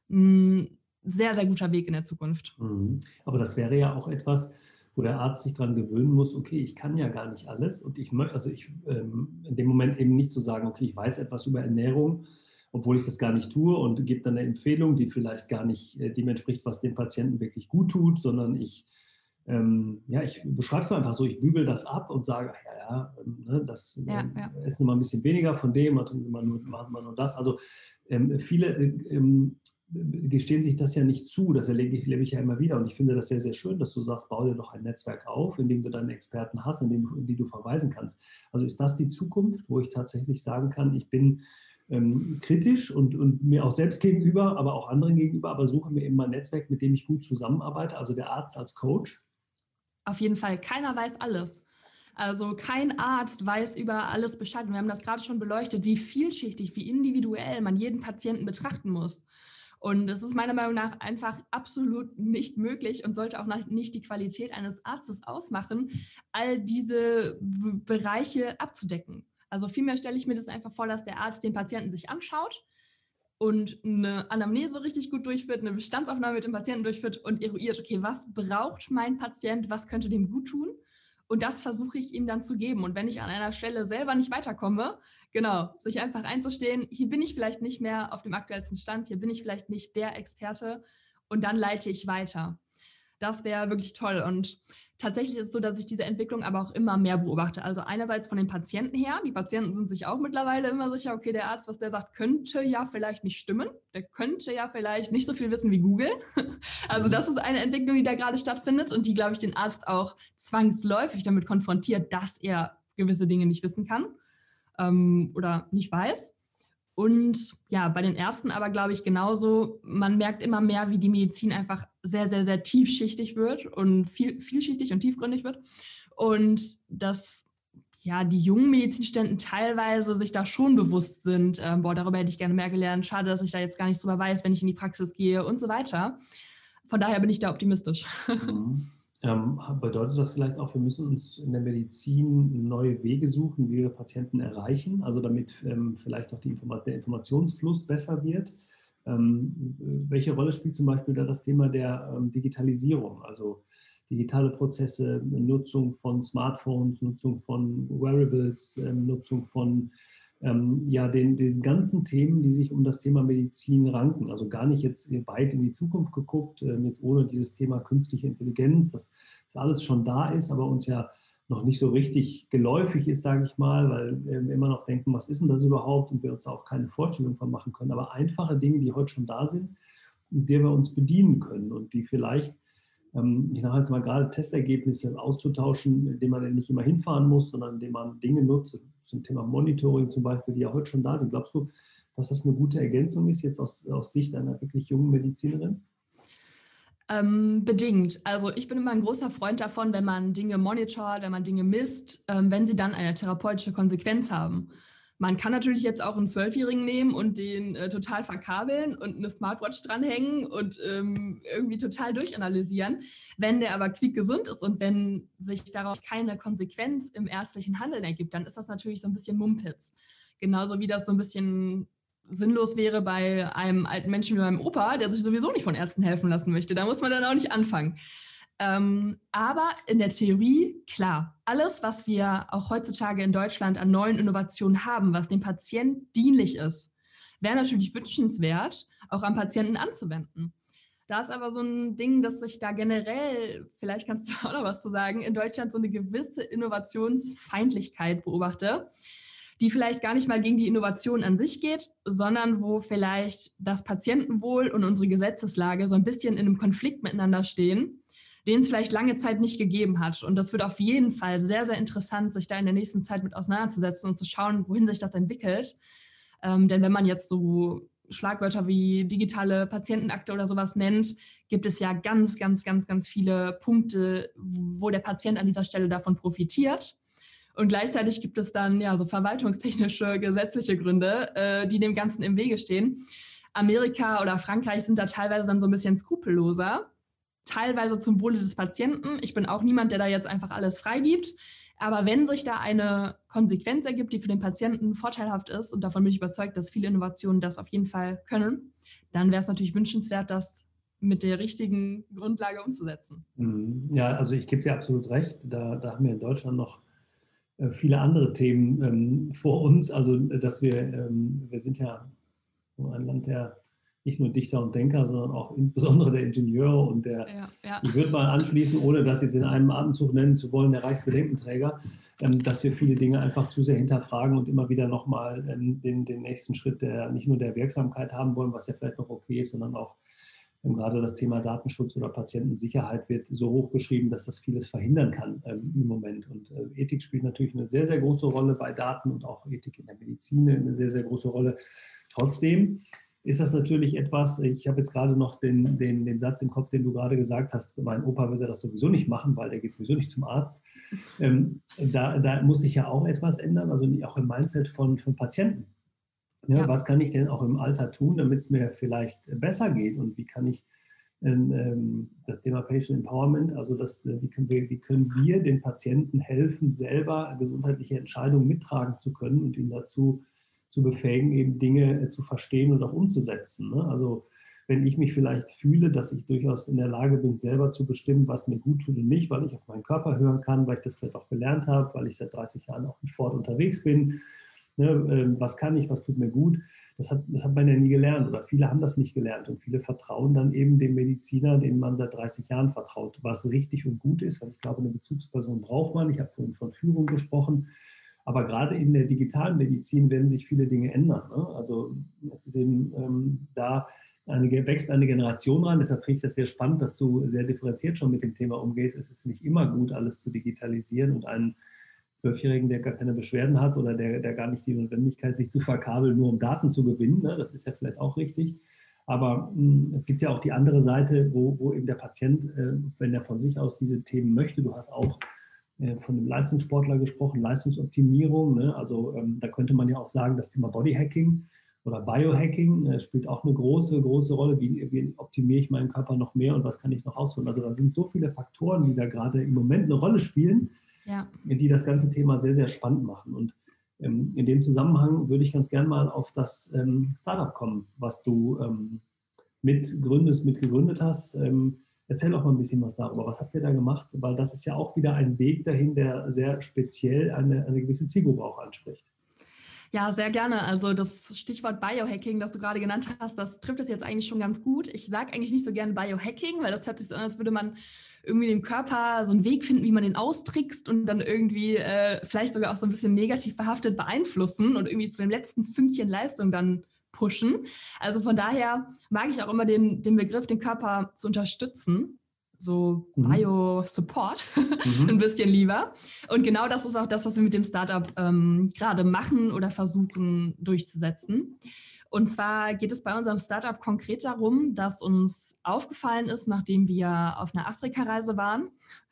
Speaker 1: ein sehr, sehr guter Weg in der Zukunft.
Speaker 2: Mhm. Aber das wäre ja auch etwas, wo der Arzt sich dran gewöhnen muss, okay, ich kann ja gar nicht alles und ich möchte, also ich ähm, in dem Moment eben nicht zu sagen, okay, ich weiß etwas über Ernährung, obwohl ich das gar nicht tue und gebe dann eine Empfehlung, die vielleicht gar nicht äh, dem entspricht, was dem Patienten wirklich gut tut, sondern ich ähm, ja, ich beschreibe es mal einfach so, ich bügel das ab und sage, ach ja, ja, ähm, ne, das
Speaker 1: Ja,
Speaker 2: ähm,
Speaker 1: ja.
Speaker 2: essen Sie mal ein bisschen weniger von dem, trinken Sie mal nur, machen Sie mal nur das. Also ähm, viele äh, ähm, gestehen sich das ja nicht zu, das erlebe ich, erlebe ich ja immer wieder und ich finde das sehr, sehr schön, dass du sagst, bau dir doch ein Netzwerk auf, in dem du deine Experten hast, in, dem, in die du verweisen kannst. Also ist das die Zukunft, wo ich tatsächlich sagen kann, ich bin ähm, kritisch und, und mir auch selbst gegenüber, aber auch anderen gegenüber, aber suche mir eben mal ein Netzwerk, mit dem ich gut zusammenarbeite, also der Arzt als Coach.
Speaker 1: Auf jeden Fall, keiner weiß alles. Also kein Arzt weiß über alles Bescheid. Wir haben das gerade schon beleuchtet, wie vielschichtig, wie individuell man jeden Patienten betrachten muss. Und es ist meiner Meinung nach einfach absolut nicht möglich und sollte auch nicht die Qualität eines Arztes ausmachen, all diese B- Bereiche abzudecken. Also vielmehr stelle ich mir das einfach vor, dass der Arzt den Patienten sich anschaut und eine Anamnese richtig gut durchführt, eine Bestandsaufnahme mit dem Patienten durchführt und eruiert, okay, was braucht mein Patient, was könnte dem gut tun? Und das versuche ich ihm dann zu geben. Und wenn ich an einer Stelle selber nicht weiterkomme, genau, sich einfach einzustehen, hier bin ich vielleicht nicht mehr auf dem aktuellsten Stand, hier bin ich vielleicht nicht der Experte und dann leite ich weiter. Das wäre wirklich toll. Und tatsächlich ist es so, dass ich diese Entwicklung aber auch immer mehr beobachte. Also einerseits von den Patienten her. Die Patienten sind sich auch mittlerweile immer sicher, okay, der Arzt, was der sagt, könnte ja vielleicht nicht stimmen. Der könnte ja vielleicht nicht so viel wissen wie Google. Also das ist eine Entwicklung, die da gerade stattfindet und die, glaube ich, den Arzt auch zwangsläufig damit konfrontiert, dass er gewisse Dinge nicht wissen kann ähm, oder nicht weiß. Und ja, bei den ersten aber glaube ich genauso, man merkt immer mehr, wie die Medizin einfach sehr, sehr, sehr tiefschichtig wird und viel, vielschichtig und tiefgründig wird. Und dass ja, die jungen Medizinstudenten teilweise sich da schon bewusst sind, äh, boah, darüber hätte ich gerne mehr gelernt, schade, dass ich da jetzt gar nichts drüber weiß, wenn ich in die Praxis gehe und so weiter. Von daher bin ich da optimistisch.
Speaker 2: Mhm. Ähm, bedeutet das vielleicht auch, wir müssen uns in der Medizin neue Wege suchen, wie wir Patienten erreichen, also damit ähm, vielleicht auch die Informa- der Informationsfluss besser wird? Ähm, welche Rolle spielt zum Beispiel da das Thema der ähm, Digitalisierung, also digitale Prozesse, Nutzung von Smartphones, Nutzung von Wearables, ähm, Nutzung von ähm, ja, den, diesen ganzen Themen, die sich um das Thema Medizin ranken. Also gar nicht jetzt weit in die Zukunft geguckt, ähm, jetzt ohne dieses Thema künstliche Intelligenz, dass das alles schon da ist, aber uns ja noch nicht so richtig geläufig ist, sage ich mal, weil wir immer noch denken, was ist denn das überhaupt und wir uns auch keine Vorstellung von machen können. Aber einfache Dinge, die heute schon da sind, mit denen wir uns bedienen können und die vielleicht ähm, ich sage jetzt mal gerade Testergebnisse auszutauschen, indem man nicht immer hinfahren muss, sondern indem man Dinge nutzt, zum Thema Monitoring zum Beispiel, die ja heute schon da sind. Glaubst du, dass das eine gute Ergänzung ist, jetzt aus, aus Sicht einer wirklich jungen Medizinerin?
Speaker 1: Ähm, bedingt. Also ich bin immer ein großer Freund davon, wenn man Dinge monitort, wenn man Dinge misst, ähm, wenn sie dann eine therapeutische Konsequenz haben. Man kann natürlich jetzt auch einen Zwölfjährigen nehmen und den äh, total verkabeln und eine Smartwatch dranhängen und ähm, irgendwie total durchanalysieren. Wenn der aber quiekgesund ist und wenn sich daraus keine Konsequenz im ärztlichen Handeln ergibt, dann ist das natürlich so ein bisschen Mumpitz. Genauso wie das so ein bisschen sinnlos wäre bei einem alten Menschen wie meinem Opa, der sich sowieso nicht von Ärzten helfen lassen möchte. Da muss man dann auch nicht anfangen. Ähm, aber in der Theorie, klar, alles, was wir auch heutzutage in Deutschland an neuen Innovationen haben, was dem Patienten dienlich ist, wäre natürlich wünschenswert, auch am Patienten anzuwenden. Da ist aber so ein Ding, dass ich da generell, vielleicht kannst du auch noch was zu sagen, in Deutschland so eine gewisse Innovationsfeindlichkeit beobachte, die vielleicht gar nicht mal gegen die Innovation an sich geht, sondern wo vielleicht das Patientenwohl und unsere Gesetzeslage so ein bisschen in einem Konflikt miteinander stehen, den es vielleicht lange Zeit nicht gegeben hat. Und das wird auf jeden Fall sehr, sehr interessant, sich da in der nächsten Zeit mit auseinanderzusetzen und zu schauen, wohin sich das entwickelt. Ähm, denn wenn man jetzt so Schlagwörter wie digitale Patientenakte oder sowas nennt, gibt es ja ganz, ganz, ganz, ganz viele Punkte, wo der Patient an dieser Stelle davon profitiert. Und gleichzeitig gibt es dann ja so verwaltungstechnische, gesetzliche Gründe, äh, die dem Ganzen im Wege stehen. Amerika oder Frankreich sind da teilweise dann so ein bisschen skrupelloser, teilweise zum Wohle des Patienten. Ich bin auch niemand, der da jetzt einfach alles freigibt. Aber wenn sich da eine Konsequenz ergibt, die für den Patienten vorteilhaft ist, und davon bin ich überzeugt, dass viele Innovationen das auf jeden Fall können, dann wäre es natürlich wünschenswert, das mit der richtigen Grundlage umzusetzen.
Speaker 2: Ja, also ich gebe dir absolut recht. Da, da haben wir in Deutschland noch viele andere Themen ähm, vor uns. Also, dass wir, ähm, wir sind ja ein Land der nicht nur Dichter und Denker, sondern auch insbesondere der Ingenieure und der,
Speaker 1: ja, ja.
Speaker 2: ich würde mal anschließen, ohne das jetzt in einem Atemzug nennen zu wollen, der Reichsbedenkenträger, ähm, dass wir viele Dinge einfach zu sehr hinterfragen und immer wieder nochmal ähm, den, den nächsten Schritt der nicht nur der Wirksamkeit haben wollen, was ja vielleicht noch okay ist, sondern auch ähm, gerade das Thema Datenschutz oder Patientensicherheit wird so hochgeschrieben, dass das vieles verhindern kann ähm, im Moment. Und äh, Ethik spielt natürlich eine sehr, sehr große Rolle bei Daten und auch Ethik in der Medizin eine sehr, sehr große Rolle. Trotzdem ist das natürlich etwas, ich habe jetzt gerade noch den, den, den Satz im Kopf, den du gerade gesagt hast, mein Opa würde das sowieso nicht machen, weil der geht sowieso nicht zum Arzt. Ähm, da, da muss sich ja auch etwas ändern, also auch im Mindset von, von Patienten. Ja, ja. Was kann ich denn auch im Alter tun, damit es mir vielleicht besser geht, und wie kann ich ähm, das Thema Patient Empowerment, also das, wie, können wir, wie können wir den Patienten helfen, selber gesundheitliche Entscheidungen mittragen zu können und ihn dazu zu befähigen, eben Dinge zu verstehen und auch umzusetzen. Ne? Also wenn ich mich vielleicht fühle, dass ich durchaus in der Lage bin, selber zu bestimmen, was mir gut tut und nicht, weil ich auf meinen Körper hören kann, weil ich das vielleicht auch gelernt habe, weil ich seit dreißig Jahren auch im Sport unterwegs bin. Ne? Was kann ich, was tut mir gut? Das hat, das hat man ja nie gelernt, oder viele haben das nicht gelernt, und viele vertrauen dann eben dem Mediziner, dem man seit dreißig Jahren vertraut, was richtig und gut ist, weil ich glaube, eine Bezugsperson braucht man. Ich habe vorhin von Führung gesprochen. Aber gerade in der digitalen Medizin werden sich viele Dinge ändern. Ne? Also es ist eben ähm, da eine, wächst eine Generation ran. Deshalb finde ich das sehr spannend, dass du sehr differenziert schon mit dem Thema umgehst. Es ist nicht immer gut, alles zu digitalisieren, und einen Zwölfjährigen, der gar keine Beschwerden hat oder der, der gar nicht die Notwendigkeit, sich zu verkabeln, nur um Daten zu gewinnen. Ne? Das ist ja vielleicht auch richtig. Aber mh, es gibt ja auch die andere Seite, wo, wo eben der Patient, äh, wenn er von sich aus diese Themen möchte, du hast auch von einem Leistungssportler gesprochen, Leistungsoptimierung. Ne? Also ähm, da könnte man ja auch sagen, das Thema Bodyhacking oder Biohacking äh, spielt auch eine große, große Rolle. Wie, wie optimiere ich meinen Körper noch mehr und was kann ich noch rausholen? Also da sind so viele Faktoren, die da gerade im Moment eine Rolle spielen, ja. die das ganze Thema sehr, sehr spannend machen. Und ähm, in dem Zusammenhang würde ich ganz gern mal auf das ähm, Startup kommen, was du ähm, mitgründest, mitgegründet hast. Ähm, Erzähl doch mal ein bisschen was darüber. Was habt ihr da gemacht? Weil das ist ja auch wieder ein Weg dahin, der sehr speziell eine, eine gewisse Zielgruppe auch anspricht.
Speaker 1: Ja, sehr gerne. Also das Stichwort Biohacking, das du gerade genannt hast, das trifft es jetzt eigentlich schon ganz gut. Ich sage eigentlich nicht so gerne Biohacking, weil das hört sich so an, als würde man irgendwie dem Körper so einen Weg finden, wie man den austrickst und dann irgendwie äh, vielleicht sogar auch so ein bisschen negativ behaftet beeinflussen und irgendwie zu dem letzten Fünkchen Leistung dann pushen. Also von daher mag ich auch immer den, den Begriff, den Körper zu unterstützen. So mhm. Bio-Support, mhm. ein bisschen lieber. Und genau das ist auch das, was wir mit dem Startup ähm, gerade machen oder versuchen durchzusetzen. Und zwar geht es bei unserem Startup konkret darum, dass uns aufgefallen ist, nachdem wir auf einer Afrika-Reise waren,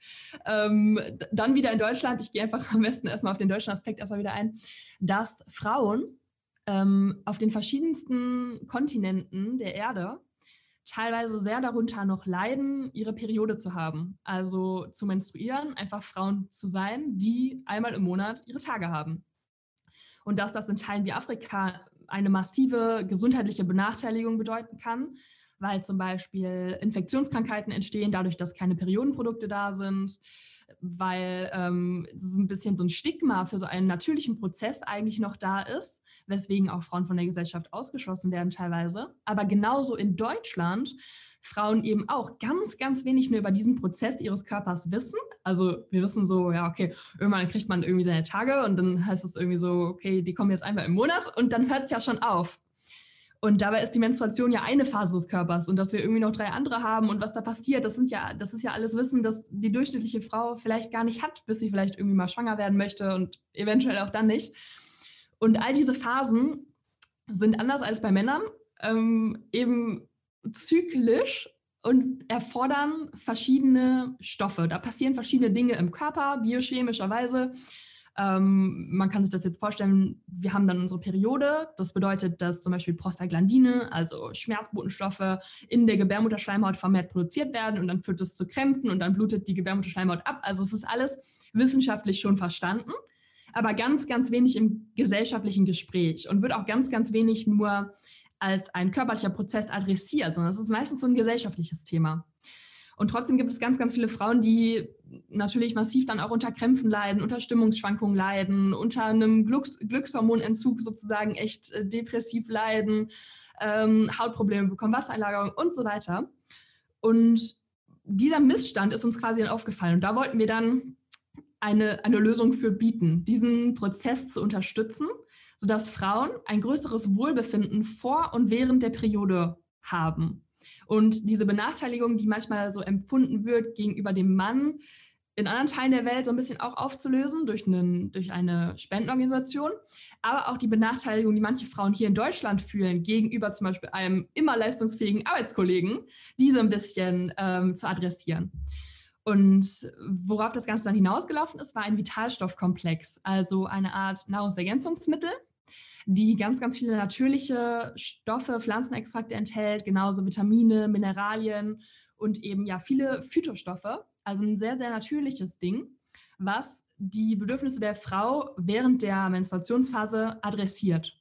Speaker 1: ähm, dann wieder in Deutschland, ich gehe einfach am besten erstmal auf den deutschen Aspekt erstmal wieder ein, dass Frauen ähm, auf den verschiedensten Kontinenten der Erde teilweise sehr darunter noch leiden, ihre Periode zu haben. Also zu menstruieren, einfach Frauen zu sein, die einmal im Monat ihre Tage haben. Und dass das in Teilen wie Afrika eine massive gesundheitliche Benachteiligung bedeuten kann, weil zum Beispiel Infektionskrankheiten entstehen, dadurch, dass keine Periodenprodukte da sind, weil ähm, so ein bisschen so ein Stigma für so einen natürlichen Prozess eigentlich noch da ist, weswegen auch Frauen von der Gesellschaft ausgeschlossen werden teilweise. Aber genauso in Deutschland Frauen eben auch ganz, ganz wenig nur über diesen Prozess ihres Körpers wissen. Also wir wissen so, ja, okay, irgendwann kriegt man irgendwie seine Tage und dann heißt es irgendwie so, okay, die kommen jetzt einmal im Monat und dann hört es ja schon auf. Und dabei ist die Menstruation ja eine Phase des Körpers und dass wir irgendwie noch drei andere haben und was da passiert, das sind ja, das ist ja alles Wissen, das die durchschnittliche Frau vielleicht gar nicht hat, bis sie vielleicht irgendwie mal schwanger werden möchte und eventuell auch dann nicht. Und all diese Phasen sind anders als bei Männern ähm, eben zyklisch und erfordern verschiedene Stoffe. Da passieren verschiedene Dinge im Körper, biochemischerweise. Ähm, man kann sich das jetzt vorstellen, wir haben dann unsere Periode. Das bedeutet, dass zum Beispiel Prostaglandine, also Schmerzbotenstoffe, in der Gebärmutterschleimhaut vermehrt produziert werden und dann führt es zu Krämpfen und dann blutet die Gebärmutterschleimhaut ab. Also es ist alles wissenschaftlich schon verstanden, aber ganz, ganz wenig im gesellschaftlichen Gespräch und wird auch ganz, ganz wenig nur als ein körperlicher Prozess adressiert, sondern es ist meistens so ein gesellschaftliches Thema. Und trotzdem gibt es ganz, ganz viele Frauen, die natürlich massiv dann auch unter Krämpfen leiden, unter Stimmungsschwankungen leiden, unter einem Glücks Glückshormonentzug sozusagen echt äh, depressiv leiden, ähm, Hautprobleme bekommen, Wassereinlagerung und so weiter. Und dieser Missstand ist uns quasi dann aufgefallen. Und da wollten wir dann eine, eine Lösung für bieten, diesen Prozess zu unterstützen, sodass Frauen ein größeres Wohlbefinden vor und während der Periode haben. Und diese Benachteiligung, die manchmal so empfunden wird gegenüber dem Mann, in anderen Teilen der Welt so ein bisschen auch aufzulösen durch, einen, durch eine Spendenorganisation, aber auch die Benachteiligung, die manche Frauen hier in Deutschland fühlen, gegenüber zum Beispiel einem immer leistungsfähigen Arbeitskollegen, diese ein bisschen ähm, zu adressieren. Und worauf das Ganze dann hinausgelaufen ist, war ein Vitalstoffkomplex, also eine Art Nahrungsergänzungsmittel, die ganz, ganz viele natürliche Stoffe, Pflanzenextrakte enthält, genauso Vitamine, Mineralien und eben ja viele Phytostoffe. Also ein sehr, sehr natürliches Ding, was die Bedürfnisse der Frau während der Menstruationsphase adressiert.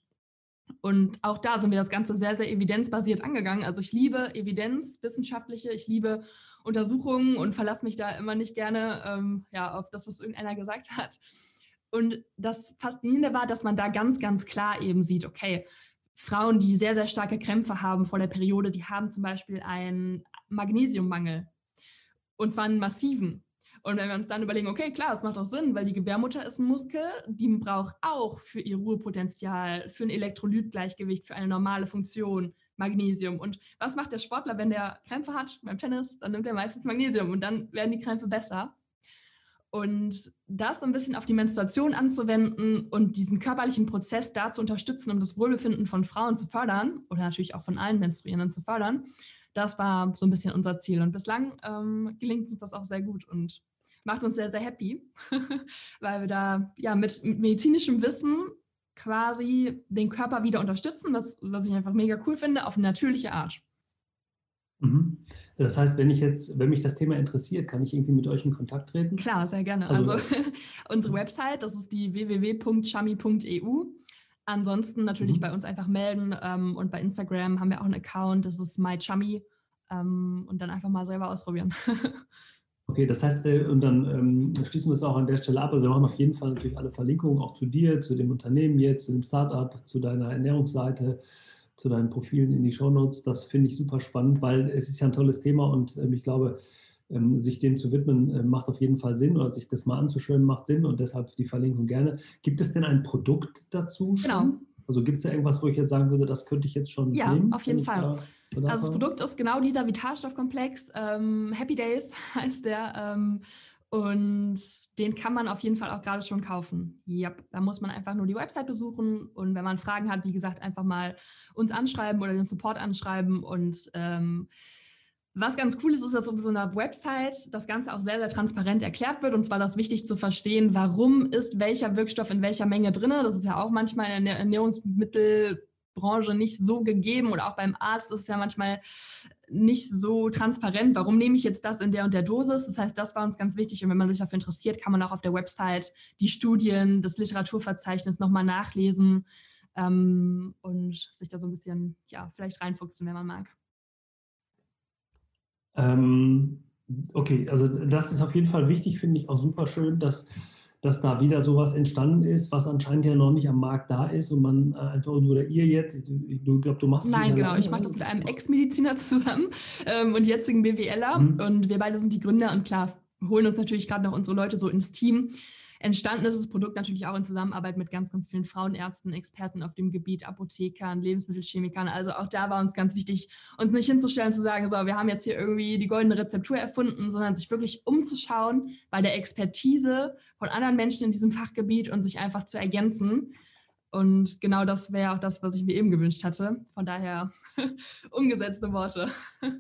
Speaker 1: Und auch da sind wir das Ganze sehr, sehr evidenzbasiert angegangen. Also ich liebe Evidenz, wissenschaftliche, ich liebe Untersuchungen und verlasse mich da immer nicht gerne ähm, ja, auf das, was irgendeiner gesagt hat. Und das Faszinierende war, dass man da ganz, ganz klar eben sieht, okay, Frauen, die sehr, sehr starke Krämpfe haben vor der Periode, die haben zum Beispiel einen Magnesiummangel. Und zwar einen massiven. Und wenn wir uns dann überlegen, okay, klar, das macht auch Sinn, weil die Gebärmutter ist ein Muskel, die braucht auch für ihr Ruhepotenzial, für ein Elektrolytgleichgewicht, für eine normale Funktion Magnesium. Und was macht der Sportler, wenn der Krämpfe hat beim Tennis? Dann nimmt er meistens Magnesium und dann werden die Krämpfe besser. Und das so ein bisschen auf die Menstruation anzuwenden und diesen körperlichen Prozess da zu unterstützen, um das Wohlbefinden von Frauen zu fördern oder natürlich auch von allen Menstruierenden zu fördern, das war so ein bisschen unser Ziel. Und bislang ähm, gelingt uns das auch sehr gut und macht uns sehr, sehr happy, weil wir da ja mit, mit medizinischem Wissen quasi den Körper wieder unterstützen, was, was ich einfach mega cool finde, auf eine natürliche Art.
Speaker 2: Mhm. Das heißt, wenn ich jetzt, wenn mich das Thema interessiert, kann ich irgendwie mit euch in Kontakt treten?
Speaker 1: Klar, sehr gerne. Also, also unsere Website, das ist die w w w punkt chami punkt e u. Ansonsten natürlich mhm. bei uns einfach melden ähm, und bei Instagram haben wir auch einen Account, das ist mychummy ähm, und dann einfach mal selber ausprobieren.
Speaker 2: Okay, das heißt, äh, und dann ähm, schließen wir es auch an der Stelle ab. Also wir machen auf jeden Fall natürlich alle Verlinkungen auch zu dir, zu dem Unternehmen jetzt, zu dem Startup, zu deiner Ernährungsseite, zu deinen Profilen in die Shownotes. Das finde ich super spannend, weil es ist ja ein tolles Thema und ähm, ich glaube, ähm, sich dem zu widmen, äh, macht auf jeden Fall Sinn oder sich das mal anzuschauen, macht Sinn und deshalb die Verlinkung gerne. Gibt es denn ein Produkt dazu schon?
Speaker 1: Genau.
Speaker 2: Also gibt es ja irgendwas, wo ich jetzt sagen würde, das könnte ich jetzt schon
Speaker 1: ja,
Speaker 2: nehmen?
Speaker 1: Ja, auf jeden Fall. Da also das Produkt ist genau dieser Vitalstoffkomplex. Ähm, Happy Days heißt der. Ähm, und den kann man auf jeden Fall auch gerade schon kaufen. Yep. Da muss man einfach nur die Website besuchen und wenn man Fragen hat, wie gesagt, einfach mal uns anschreiben oder den Support anschreiben. Und ähm, was ganz cool ist, ist, dass auf so einer Website das Ganze auch sehr, sehr transparent erklärt wird. Und zwar das wichtig zu verstehen, warum ist welcher Wirkstoff in welcher Menge drin. Das ist ja auch manchmal in der Ernährungsmittelbranche nicht so gegeben oder auch beim Arzt ist es ja manchmal nicht so transparent, warum nehme ich jetzt das in der und der Dosis. Das heißt, das war uns ganz wichtig und wenn man sich dafür interessiert, kann man auch auf der Website die Studien, das Literaturverzeichnis nochmal nachlesen ähm, und sich da so ein bisschen, ja, vielleicht reinfuchsen, wenn man mag.
Speaker 2: Ähm, okay, also das ist auf jeden Fall wichtig, finde ich auch super schön, dass dass da wieder sowas entstanden ist, was anscheinend ja noch nicht am Markt da ist und man einfach, oder ihr jetzt, du glaube, du machst es
Speaker 1: Nein, genau,
Speaker 2: alleine,
Speaker 1: ich mache das mit einem Ex-Mediziner zusammen ähm, und jetzigen BWLer mhm. und wir beide sind die Gründer und klar, holen uns natürlich gerade noch unsere Leute so ins Team. entstanden ist das Produkt natürlich auch in Zusammenarbeit mit ganz, ganz vielen Frauenärzten, Experten auf dem Gebiet, Apothekern, Lebensmittelchemikern. Also auch da war uns ganz wichtig, uns nicht hinzustellen, zu sagen, so, wir haben jetzt hier irgendwie die goldene Rezeptur erfunden, sondern sich wirklich umzuschauen bei der Expertise von anderen Menschen in diesem Fachgebiet und sich einfach zu ergänzen. Und genau das wäre auch das, was ich mir eben gewünscht hatte. Von daher umgesetzte Worte.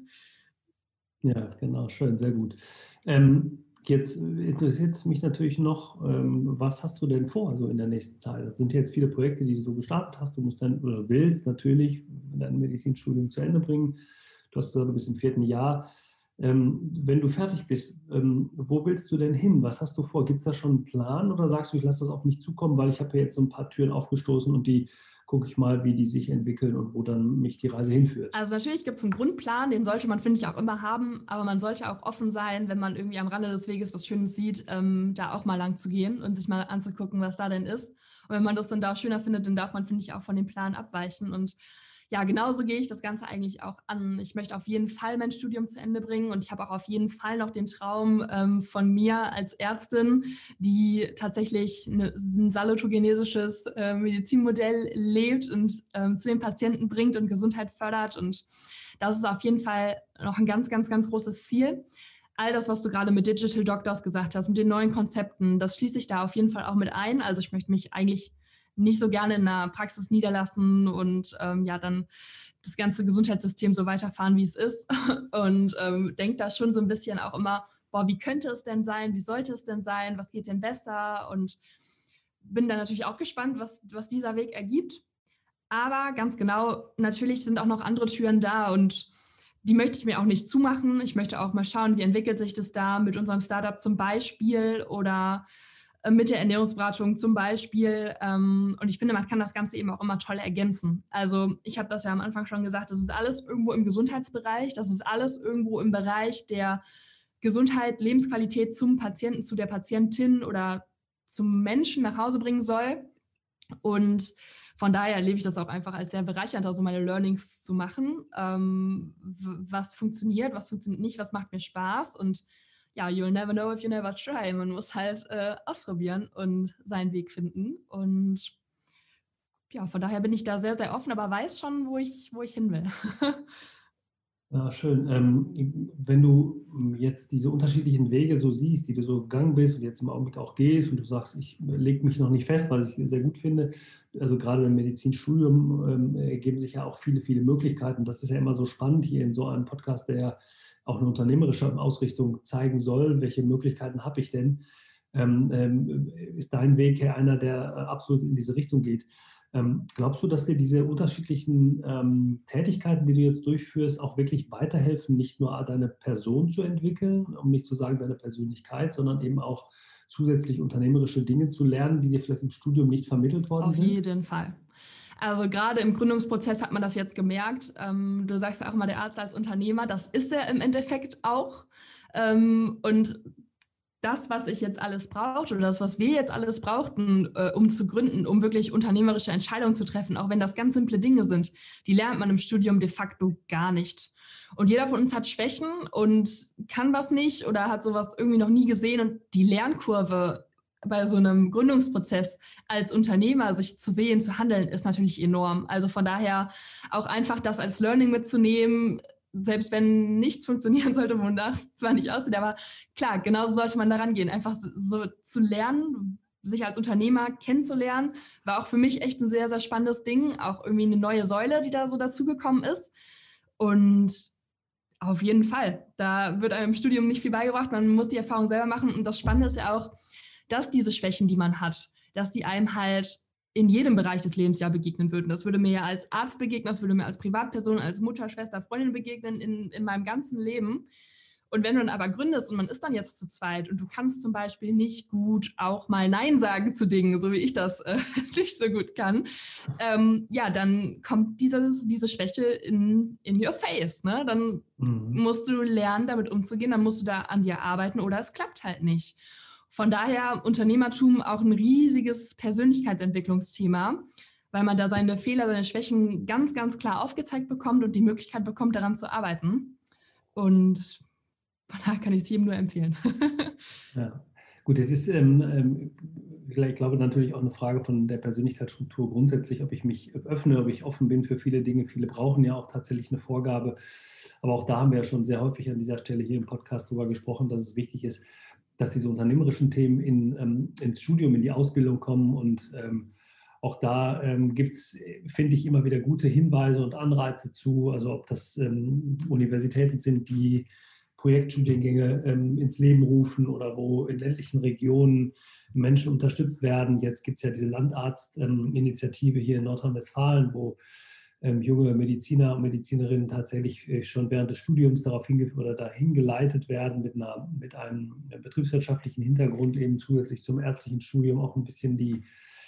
Speaker 2: Ja, genau, schön, sehr gut. Ähm, jetzt interessiert es mich natürlich noch, ähm, was hast du denn vor, so in der nächsten Zeit? Das sind jetzt viele Projekte, die du so gestartet hast. Du musst dann oder willst natürlich dein Medizinstudium zu Ende bringen. Du hast gesagt, du bist im vierten Jahr. Ähm, wenn du fertig bist, ähm, wo willst du denn hin? Was hast du vor? Gibt es da schon einen Plan oder sagst du, ich lasse das auf mich zukommen, weil ich habe ja jetzt so ein paar Türen aufgestoßen und die gucke ich mal, wie die sich entwickeln und wo dann mich die Reise hinführt?
Speaker 1: Also natürlich gibt es einen Grundplan, den sollte man, finde ich, auch immer haben, aber man sollte auch offen sein, wenn man irgendwie am Rande des Weges was Schönes sieht, ähm, da auch mal lang zu gehen und sich mal anzugucken, was da denn ist. Und wenn man das dann da schöner findet, dann darf man, finde ich, auch von dem Plan abweichen. Und ja, genauso gehe ich das Ganze eigentlich auch an. Ich möchte auf jeden Fall mein Studium zu Ende bringen und ich habe auch auf jeden Fall noch den Traum ähm, von mir als Ärztin, die tatsächlich eine, ein salutogenesisches äh, Medizinmodell lebt und ähm, zu den Patienten bringt und Gesundheit fördert. Und das ist auf jeden Fall noch ein ganz, ganz, ganz großes Ziel. All das, was du gerade mit Digital Doctors gesagt hast, mit den neuen Konzepten, das schließe ich da auf jeden Fall auch mit ein. Also ich möchte mich eigentlich nicht so gerne in einer Praxis niederlassen und ähm, ja, dann das ganze Gesundheitssystem so weiterfahren, wie es ist. Und ähm, denke da schon so ein bisschen auch immer, boah, wie könnte es denn sein? Wie sollte es denn sein? Was geht denn besser? Und bin da natürlich auch gespannt, was, was dieser Weg ergibt. Aber ganz genau, natürlich sind auch noch andere Türen da und die möchte ich mir auch nicht zumachen. Ich möchte auch mal schauen, wie entwickelt sich das da mit unserem Startup zum Beispiel oder mit der Ernährungsberatung zum Beispiel. Und ich finde, man kann das Ganze eben auch immer toll ergänzen. Also ich habe das ja am Anfang schon gesagt, das ist alles irgendwo im Gesundheitsbereich, das ist alles irgendwo im Bereich der Gesundheit, Lebensqualität zum Patienten, zu der Patientin oder zum Menschen nach Hause bringen soll. Und von daher erlebe ich das auch einfach als sehr bereichernd, also meine Learnings zu machen. Ähm, was funktioniert, was funktioniert nicht, was macht mir Spaß und ja, you'll never know if you never try. Man muss halt äh, ausprobieren und seinen Weg finden. Und ja, von daher bin ich da sehr, sehr offen, aber weiß schon, wo ich, wo ich hin will.
Speaker 2: Ja, schön. Ähm, wenn du jetzt diese unterschiedlichen Wege so siehst, die du so gegangen bist und jetzt im Augenblick auch gehst und du sagst, ich lege mich noch nicht fest, was ich sehr gut finde, also gerade im Medizinstudium ähm, ergeben sich ja auch viele, viele Möglichkeiten. Das ist ja immer so spannend hier in so einem Podcast, der ja auch eine unternehmerische Ausrichtung zeigen soll. Welche Möglichkeiten habe ich denn? Ähm, ähm, ist dein Weg hier einer, der absolut in diese Richtung geht? Ähm, glaubst du, dass dir diese unterschiedlichen ähm, Tätigkeiten, die du jetzt durchführst, auch wirklich weiterhelfen, nicht nur deine Person zu entwickeln, um nicht zu sagen deine Persönlichkeit, sondern eben auch zusätzlich unternehmerische Dinge zu lernen, die dir vielleicht im Studium nicht vermittelt worden
Speaker 1: Auf
Speaker 2: sind?
Speaker 1: jeden Fall. Also gerade im Gründungsprozess hat man das jetzt gemerkt. Ähm, du sagst ja auch mal, der Arzt als Unternehmer, das ist er im Endeffekt auch. Ähm, und das, was ich jetzt alles brauchte oder das, was wir jetzt alles brauchten, äh, um zu gründen, um wirklich unternehmerische Entscheidungen zu treffen, auch wenn das ganz simple Dinge sind, die lernt man im Studium de facto gar nicht. Und jeder von uns hat Schwächen und kann was nicht oder hat sowas irgendwie noch nie gesehen. Und die Lernkurve bei so einem Gründungsprozess als Unternehmer sich zu sehen, zu handeln, ist natürlich enorm. Also von daher auch einfach das als Learning mitzunehmen, selbst wenn nichts funktionieren sollte, wonach es zwar nicht aussieht, aber klar, genauso sollte man daran gehen. Einfach so zu lernen, sich als Unternehmer kennenzulernen, war auch für mich echt ein sehr, sehr spannendes Ding. Auch irgendwie eine neue Säule, die da so dazugekommen ist. Und auf jeden Fall, da wird einem im Studium nicht viel beigebracht. Man muss die Erfahrung selber machen. Und das Spannende ist ja auch, dass diese Schwächen, die man hat, dass die einem halt in jedem Bereich des Lebens ja begegnen würden. Das würde mir ja als Arzt begegnen, das würde mir als Privatperson, als Mutter, Schwester, Freundin begegnen in, in meinem ganzen Leben. Und wenn du dann aber gründest und man ist dann jetzt zu zweit und du kannst zum Beispiel nicht gut auch mal Nein sagen zu Dingen, so wie ich das äh, nicht so gut kann, ähm, ja, dann kommt dieses, diese Schwäche in, in your face. Ne? Dann mhm. musst du lernen, damit umzugehen, dann musst du da an dir arbeiten oder es klappt halt nicht. Von daher Unternehmertum auch ein riesiges Persönlichkeitsentwicklungsthema, weil man da seine Fehler, seine Schwächen ganz, ganz klar aufgezeigt bekommt und die Möglichkeit bekommt, daran zu arbeiten. Und von daher kann ich es jedem nur empfehlen.
Speaker 2: Ja. Gut, es ist, ähm, ähm, ich glaube, natürlich auch eine Frage von der Persönlichkeitsstruktur grundsätzlich, ob ich mich öffne, ob ich offen bin für viele Dinge. Viele brauchen ja auch tatsächlich eine Vorgabe. Aber auch da haben wir ja schon sehr häufig an dieser Stelle hier im Podcast darüber gesprochen, dass es wichtig ist, dass diese unternehmerischen Themen in, ähm, ins Studium, in die Ausbildung kommen. Und ähm, auch da ähm, gibt es, finde ich, immer wieder gute Hinweise und Anreize zu. Also ob das ähm, Universitäten sind, die Projektstudiengänge ähm, ins Leben rufen oder wo in ländlichen Regionen Menschen unterstützt werden. Jetzt gibt es ja diese Landarztinitiative ähm, hier in Nordrhein-Westfalen, wo ähm, junge Mediziner und Medizinerinnen tatsächlich äh, schon während des Studiums darauf hinge oder dahin geleitet werden mit, einer, mit einem äh, betriebswirtschaftlichen Hintergrund, eben zusätzlich zum ärztlichen Studium auch ein bisschen die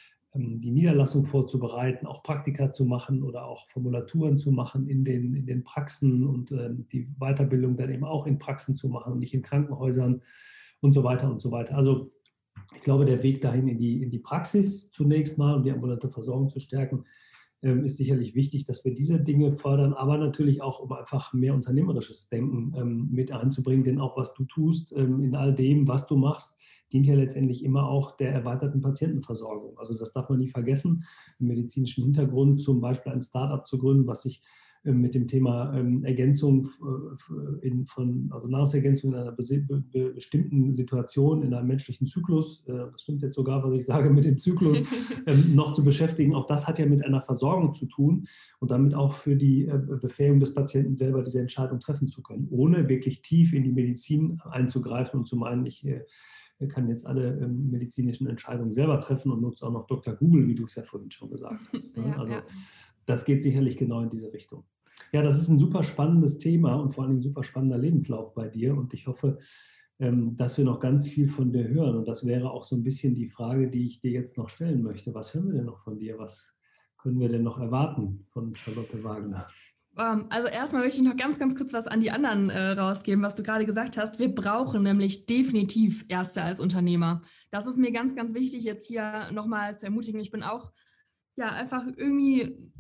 Speaker 2: die Niederlassung vorzubereiten, auch Praktika zu machen oder auch Formulaturen zu machen in den, in den Praxen und äh, die Weiterbildung dann eben auch in Praxen zu machen und nicht in Krankenhäusern und so weiter und so weiter. Also ich glaube, der Weg dahin in die, in die Praxis zunächst mal, um die ambulante Versorgung zu stärken, ähm, ist sicherlich wichtig, dass wir diese Dinge fördern, aber natürlich auch, um einfach mehr unternehmerisches Denken ähm, mit einzubringen, denn auch was du tust, ähm, in all dem, was du machst, dient ja letztendlich immer auch der erweiterten Patientenversorgung. Also das darf man nie vergessen, im medizinischen Hintergrund zum Beispiel ein Start-up zu gründen, was sich ähm, mit dem Thema ähm, Ergänzung äh, in, von, also Nahrungsergänzung in einer be be bestimmten Situation, in einem menschlichen Zyklus, äh, das stimmt jetzt sogar, was ich sage, mit dem Zyklus, ähm, noch zu beschäftigen. Auch das hat ja mit einer Versorgung zu tun und damit auch für die äh, Befähigung des Patienten selber diese Entscheidung treffen zu können, ohne wirklich tief in die Medizin einzugreifen und zu meinen, ich äh, kann jetzt alle ähm, medizinischen Entscheidungen selber treffen und nutzt auch noch Doktor Google, wie du es ja vorhin schon gesagt hast. Ne?
Speaker 1: Ja,
Speaker 2: Also
Speaker 1: ja.
Speaker 2: das geht sicherlich genau in diese Richtung. Ja, das ist ein super spannendes Thema und vor allem ein super spannender Lebenslauf bei dir und ich hoffe, ähm, dass wir noch ganz viel von dir hören und das wäre auch so ein bisschen die Frage, die ich dir jetzt noch stellen möchte. Was hören wir denn noch von dir? Was können wir denn noch erwarten von Charlotte Wagner?
Speaker 1: Um, also erstmal möchte ich noch ganz, ganz kurz was an die anderen äh, rausgeben, was du gerade gesagt hast. Wir brauchen nämlich definitiv Ärzte als Unternehmer. Das ist mir ganz, ganz wichtig, jetzt hier nochmal zu ermutigen. Ich bin auch ja einfach irgendwie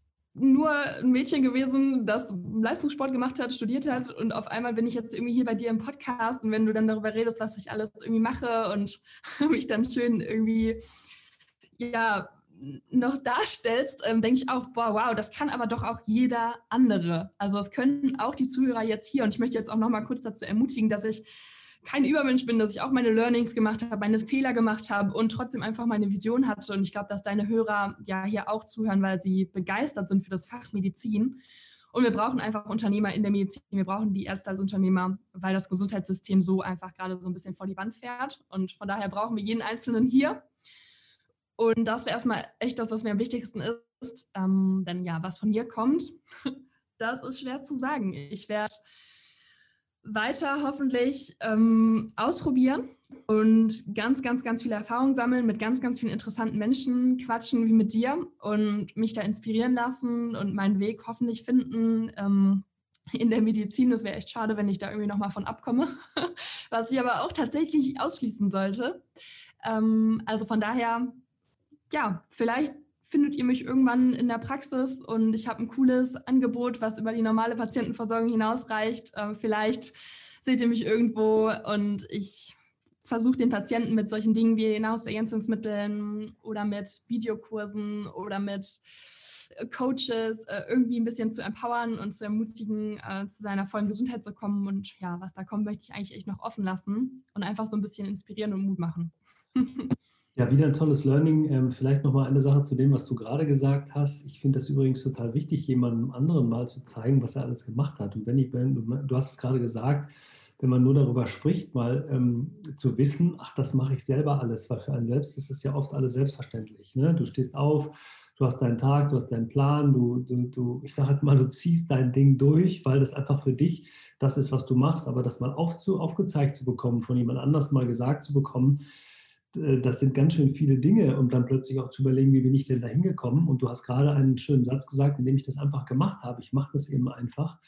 Speaker 1: nur ein Mädchen gewesen, das Leistungssport gemacht hat, studiert hat und auf einmal bin ich jetzt irgendwie hier bei dir im Podcast und wenn du dann darüber redest, was ich alles irgendwie mache und mich dann schön irgendwie ja noch darstellst, ähm, denke ich auch, boah, wow, das kann aber doch auch jeder andere. Also es können auch die Zuhörer jetzt hier und ich möchte jetzt auch noch mal kurz dazu ermutigen, dass ich kein Übermensch bin, dass ich auch meine Learnings gemacht habe, meine Fehler gemacht habe und trotzdem einfach meine Vision hatte. Und ich glaube, dass deine Hörer ja hier auch zuhören, weil sie begeistert sind für das Fach Medizin. Und wir brauchen einfach Unternehmer in der Medizin. Wir brauchen die Ärzte als Unternehmer, weil das Gesundheitssystem so einfach gerade so ein bisschen vor die Wand fährt. Und von daher brauchen wir jeden Einzelnen hier. Und das wäre erstmal echt das, was mir am wichtigsten ist. Ähm, denn ja, was von mir kommt, das ist schwer zu sagen. Ich werde weiter hoffentlich ähm, ausprobieren und ganz, ganz, ganz viele Erfahrungen sammeln, mit ganz, ganz vielen interessanten Menschen quatschen wie mit dir und mich da inspirieren lassen und meinen Weg hoffentlich finden ähm, in der Medizin. Das wäre echt schade, wenn ich da irgendwie nochmal von abkomme, was ich aber auch tatsächlich ausschließen sollte. Ähm, also von daher, ja, vielleicht findet ihr mich irgendwann in der Praxis und ich habe ein cooles Angebot, was über die normale Patientenversorgung hinausreicht. Äh, vielleicht seht ihr mich irgendwo und ich versuche den Patienten mit solchen Dingen wie Nahrungsergänzungsmitteln oder mit Videokursen oder mit Coaches äh, irgendwie ein bisschen zu empowern und zu ermutigen, äh, zu seiner vollen Gesundheit zu kommen. Und ja, was da kommt, möchte ich eigentlich echt noch offen lassen und einfach so ein bisschen inspirieren und Mut machen.
Speaker 2: Ja, wieder ein tolles Learning. Ähm, vielleicht noch mal eine Sache zu dem, was du gerade gesagt hast. Ich finde das übrigens total wichtig, jemandem anderen mal zu zeigen, was er alles gemacht hat. Und wenn ich, wenn, du hast es gerade gesagt, wenn man nur darüber spricht, mal ähm, zu wissen, ach, das mache ich selber alles, weil für einen selbst ist es ja oft alles selbstverständlich. Ne? Du stehst auf, du hast deinen Tag, du hast deinen Plan, du, du, du ich sage jetzt mal, du ziehst dein Ding durch, weil das einfach für dich das ist, was du machst. Aber das mal auf, zu, aufgezeigt zu bekommen, von jemand anders mal gesagt zu bekommen, das sind ganz schön viele Dinge, um dann plötzlich auch zu überlegen, wie bin ich denn da hingekommen? Und du hast gerade einen schönen Satz gesagt, indem ich das einfach gemacht habe. Ich mache das eben einfach.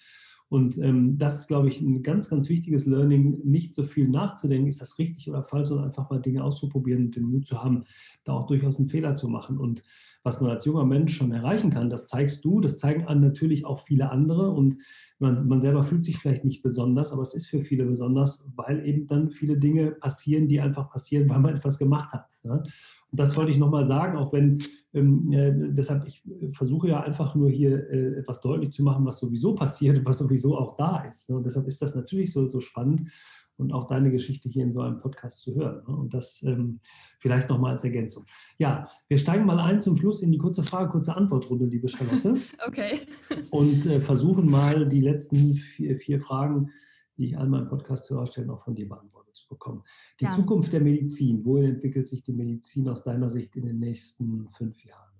Speaker 2: Und ähm, das ist, glaube ich, ein ganz, ganz wichtiges Learning, nicht so viel nachzudenken, ist das richtig oder falsch, sondern einfach mal Dinge auszuprobieren und den Mut zu haben, da auch durchaus einen Fehler zu machen. Und was man als junger Mensch schon erreichen kann, das zeigst du, das zeigen natürlich auch viele andere. Und man, man selber fühlt sich vielleicht nicht besonders, aber es ist für viele besonders, weil eben dann viele Dinge passieren, die einfach passieren, weil man etwas gemacht hat. Ne? Und das wollte ich nochmal sagen, auch wenn, ähm, äh, deshalb, ich versuche ja einfach nur hier äh, etwas deutlich zu machen, was sowieso passiert und was sowieso auch da ist. Ne? Und deshalb ist das natürlich so, so spannend und auch deine Geschichte hier in so einem Podcast zu hören. Ne? Und das ähm, vielleicht nochmal als Ergänzung. Ja, wir steigen mal ein zum Schluss in die kurze Frage, kurze Antwortrunde, liebe Charlotte.
Speaker 1: Okay.
Speaker 2: Und äh, versuchen mal die letzten vier, vier Fragen, die ich an meinem Podcast-Hörer stelle, auch von dir beantwortet zu bekommen. Die
Speaker 1: Gerne.
Speaker 2: Zukunft der Medizin. Wohin entwickelt sich die Medizin aus deiner Sicht in den nächsten fünf Jahren?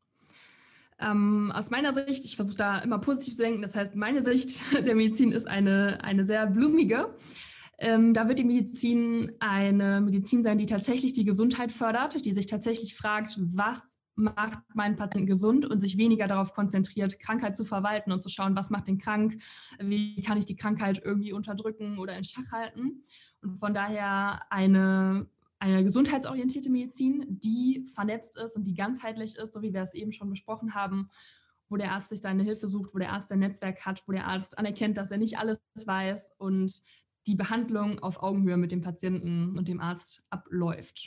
Speaker 1: Ähm, aus meiner Sicht, ich versuche da immer positiv zu denken, das heißt, meine Sicht der Medizin ist eine, eine sehr blumige. Ähm, da wird die Medizin eine Medizin sein, die tatsächlich die Gesundheit fördert, die sich tatsächlich fragt, was macht meinen Patienten gesund und sich weniger darauf konzentriert, Krankheit zu verwalten und zu schauen, was macht den krank, wie kann ich die Krankheit irgendwie unterdrücken oder in Schach halten. Und von daher eine, eine gesundheitsorientierte Medizin, die vernetzt ist und die ganzheitlich ist, so wie wir es eben schon besprochen haben, wo der Arzt sich seine Hilfe sucht, wo der Arzt ein Netzwerk hat, wo der Arzt anerkennt, dass er nicht alles weiß und die Behandlung auf Augenhöhe mit dem Patienten und dem Arzt abläuft.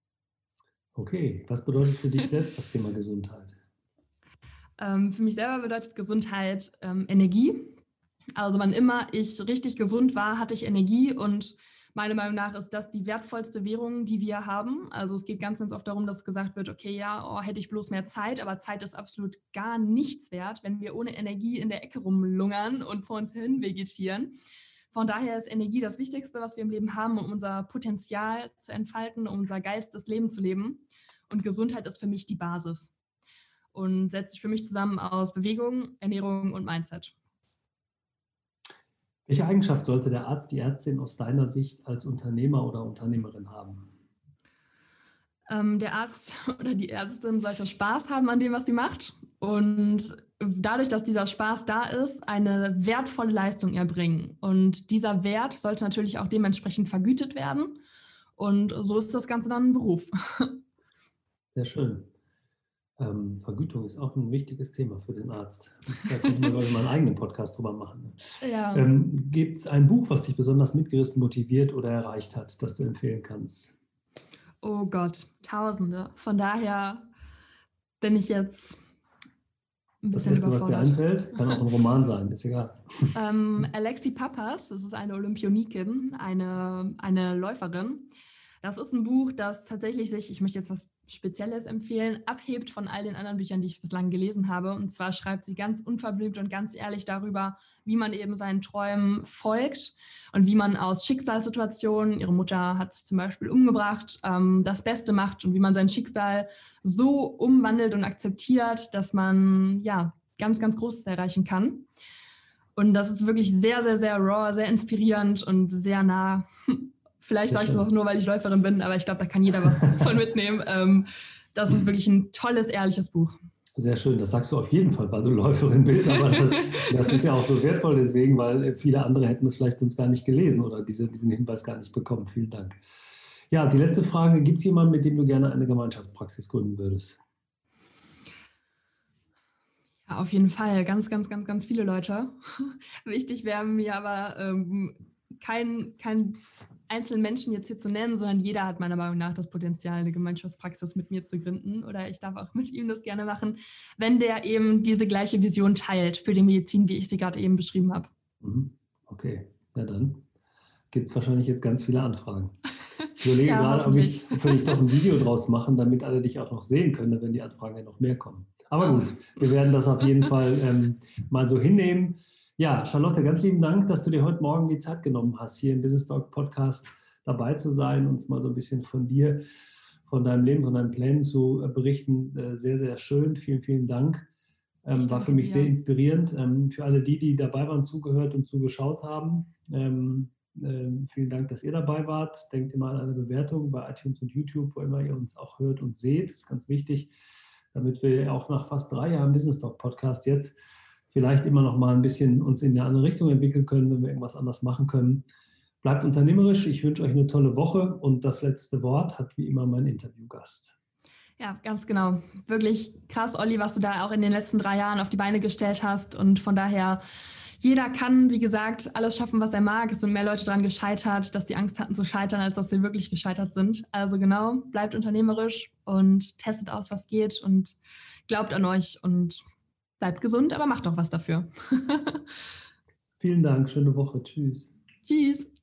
Speaker 2: Okay, was bedeutet für dich selbst das Thema Gesundheit?
Speaker 1: Ähm, für mich selber bedeutet Gesundheit ähm, Energie. Also wann immer ich richtig gesund war, hatte ich Energie und meiner Meinung nach ist das die wertvollste Währung, die wir haben. Also es geht ganz, ganz oft darum, dass gesagt wird, okay, ja, oh, hätte ich bloß mehr Zeit, aber Zeit ist absolut gar nichts wert, wenn wir ohne Energie in der Ecke rumlungern und vor uns hin vegetieren. Von daher ist Energie das Wichtigste, was wir im Leben haben, um unser Potenzial zu entfalten, um unser geistes Leben zu leben. Und Gesundheit ist für mich die Basis und setzt sich für mich zusammen aus Bewegung, Ernährung und Mindset.
Speaker 2: Welche Eigenschaft sollte der Arzt, die Ärztin aus deiner Sicht als Unternehmer oder Unternehmerin haben?
Speaker 1: Ähm, der Arzt oder die Ärztin sollte Spaß haben an dem, was sie macht und dadurch, dass dieser Spaß da ist, eine wertvolle Leistung erbringen. Und dieser Wert sollte natürlich auch dementsprechend vergütet werden. Und so ist das Ganze dann ein Beruf.
Speaker 2: Sehr schön. Ähm, Vergütung ist auch ein wichtiges Thema für den Arzt. Da könnten wir, glaube ich, mal einen eigenen Podcast drüber machen.
Speaker 1: Ja.
Speaker 2: Ähm, gibt es ein Buch, was dich besonders mitgerissen, motiviert oder erreicht hat, das du empfehlen kannst?
Speaker 1: Oh Gott, Tausende. Von daher bin ich jetzt ein
Speaker 2: Das
Speaker 1: bisschen
Speaker 2: Erste, was dir
Speaker 1: überfordert.
Speaker 2: einfällt, kann auch ein Roman sein, ist egal.
Speaker 1: Ähm, Alexi Pappas, das ist eine Olympionikin, eine, eine Läuferin. Das ist ein Buch, das tatsächlich sich, ich möchte jetzt was Spezielles empfehlen, abhebt von all den anderen Büchern, die ich bislang gelesen habe. Und zwar schreibt sie ganz unverblümt und ganz ehrlich darüber, wie man eben seinen Träumen folgt und wie man aus Schicksalssituationen, ihre Mutter hat sich zum Beispiel umgebracht, ähm, das Beste macht und wie man sein Schicksal so umwandelt und akzeptiert, dass man ja ganz, ganz Großes erreichen kann. Und das ist wirklich sehr, sehr, sehr raw, sehr inspirierend und sehr nah. Vielleicht sage ich das auch nur, weil ich Läuferin bin, aber ich glaube, da kann jeder was von mitnehmen. Ähm, das ist wirklich ein tolles, ehrliches Buch.
Speaker 2: Sehr schön, das sagst du auf jeden Fall, weil du Läuferin bist, aber das, das ist ja auch so wertvoll deswegen, weil viele andere hätten es vielleicht sonst gar nicht gelesen oder diese, diesen Hinweis gar nicht bekommen. Vielen Dank. Ja, die letzte Frage, gibt es jemanden, mit dem du gerne eine Gemeinschaftspraxis gründen würdest?
Speaker 1: Ja, auf jeden Fall. Ganz, ganz, ganz, ganz viele Leute. Wichtig wäre mir aber ähm, kein, kein einzelnen Menschen jetzt hier zu nennen, sondern jeder hat meiner Meinung nach das Potenzial, eine Gemeinschaftspraxis mit mir zu gründen oder ich darf auch mit ihm das gerne machen, wenn der eben diese gleiche Vision teilt für die Medizin, wie ich sie gerade eben beschrieben habe.
Speaker 2: Okay, na dann gibt es wahrscheinlich jetzt ganz viele Anfragen. Ich überlege
Speaker 1: Ja,
Speaker 2: gerade, ob, ich, ob wir nicht doch ein Video draus machen, damit alle dich auch noch sehen können, wenn die Anfragen ja noch mehr kommen. Aber
Speaker 1: Oh.
Speaker 2: gut, wir werden das auf jeden Fall ähm, mal so hinnehmen. Ja, Charlotte, ganz lieben Dank, dass du dir heute Morgen die Zeit genommen hast, hier im Business Talk Podcast dabei zu sein, uns mal so ein bisschen von dir, von deinem Leben, von deinen Plänen zu äh, berichten. Äh, sehr, sehr schön. Vielen, vielen Dank. Ähm, war für mich dir. sehr inspirierend. Ähm, für alle die, die dabei waren, zugehört und zugeschaut haben. Ähm, ähm, vielen Dank, dass ihr dabei wart. Denkt immer an eine Bewertung bei iTunes und YouTube, wo immer ihr uns auch hört und seht. Das ist ganz wichtig, damit wir auch nach fast drei Jahren Business Talk Podcast jetzt vielleicht immer noch mal ein bisschen uns in eine andere Richtung entwickeln können, wenn wir irgendwas anders machen können. Bleibt unternehmerisch. Ich wünsche euch eine tolle Woche und das letzte Wort hat wie immer mein Interviewgast.
Speaker 1: Ja, ganz genau. Wirklich krass, Olli, was du da auch in den letzten drei Jahren auf die Beine gestellt hast. Und von daher, jeder kann, wie gesagt, alles schaffen, was er mag. Es sind mehr Leute daran gescheitert, dass die Angst hatten zu scheitern, als dass sie wirklich gescheitert sind. Also genau, bleibt unternehmerisch und testet aus, was geht und glaubt an euch und bleibt gesund, aber macht doch was dafür.
Speaker 2: Vielen Dank. Schöne Woche. Tschüss.
Speaker 1: Tschüss.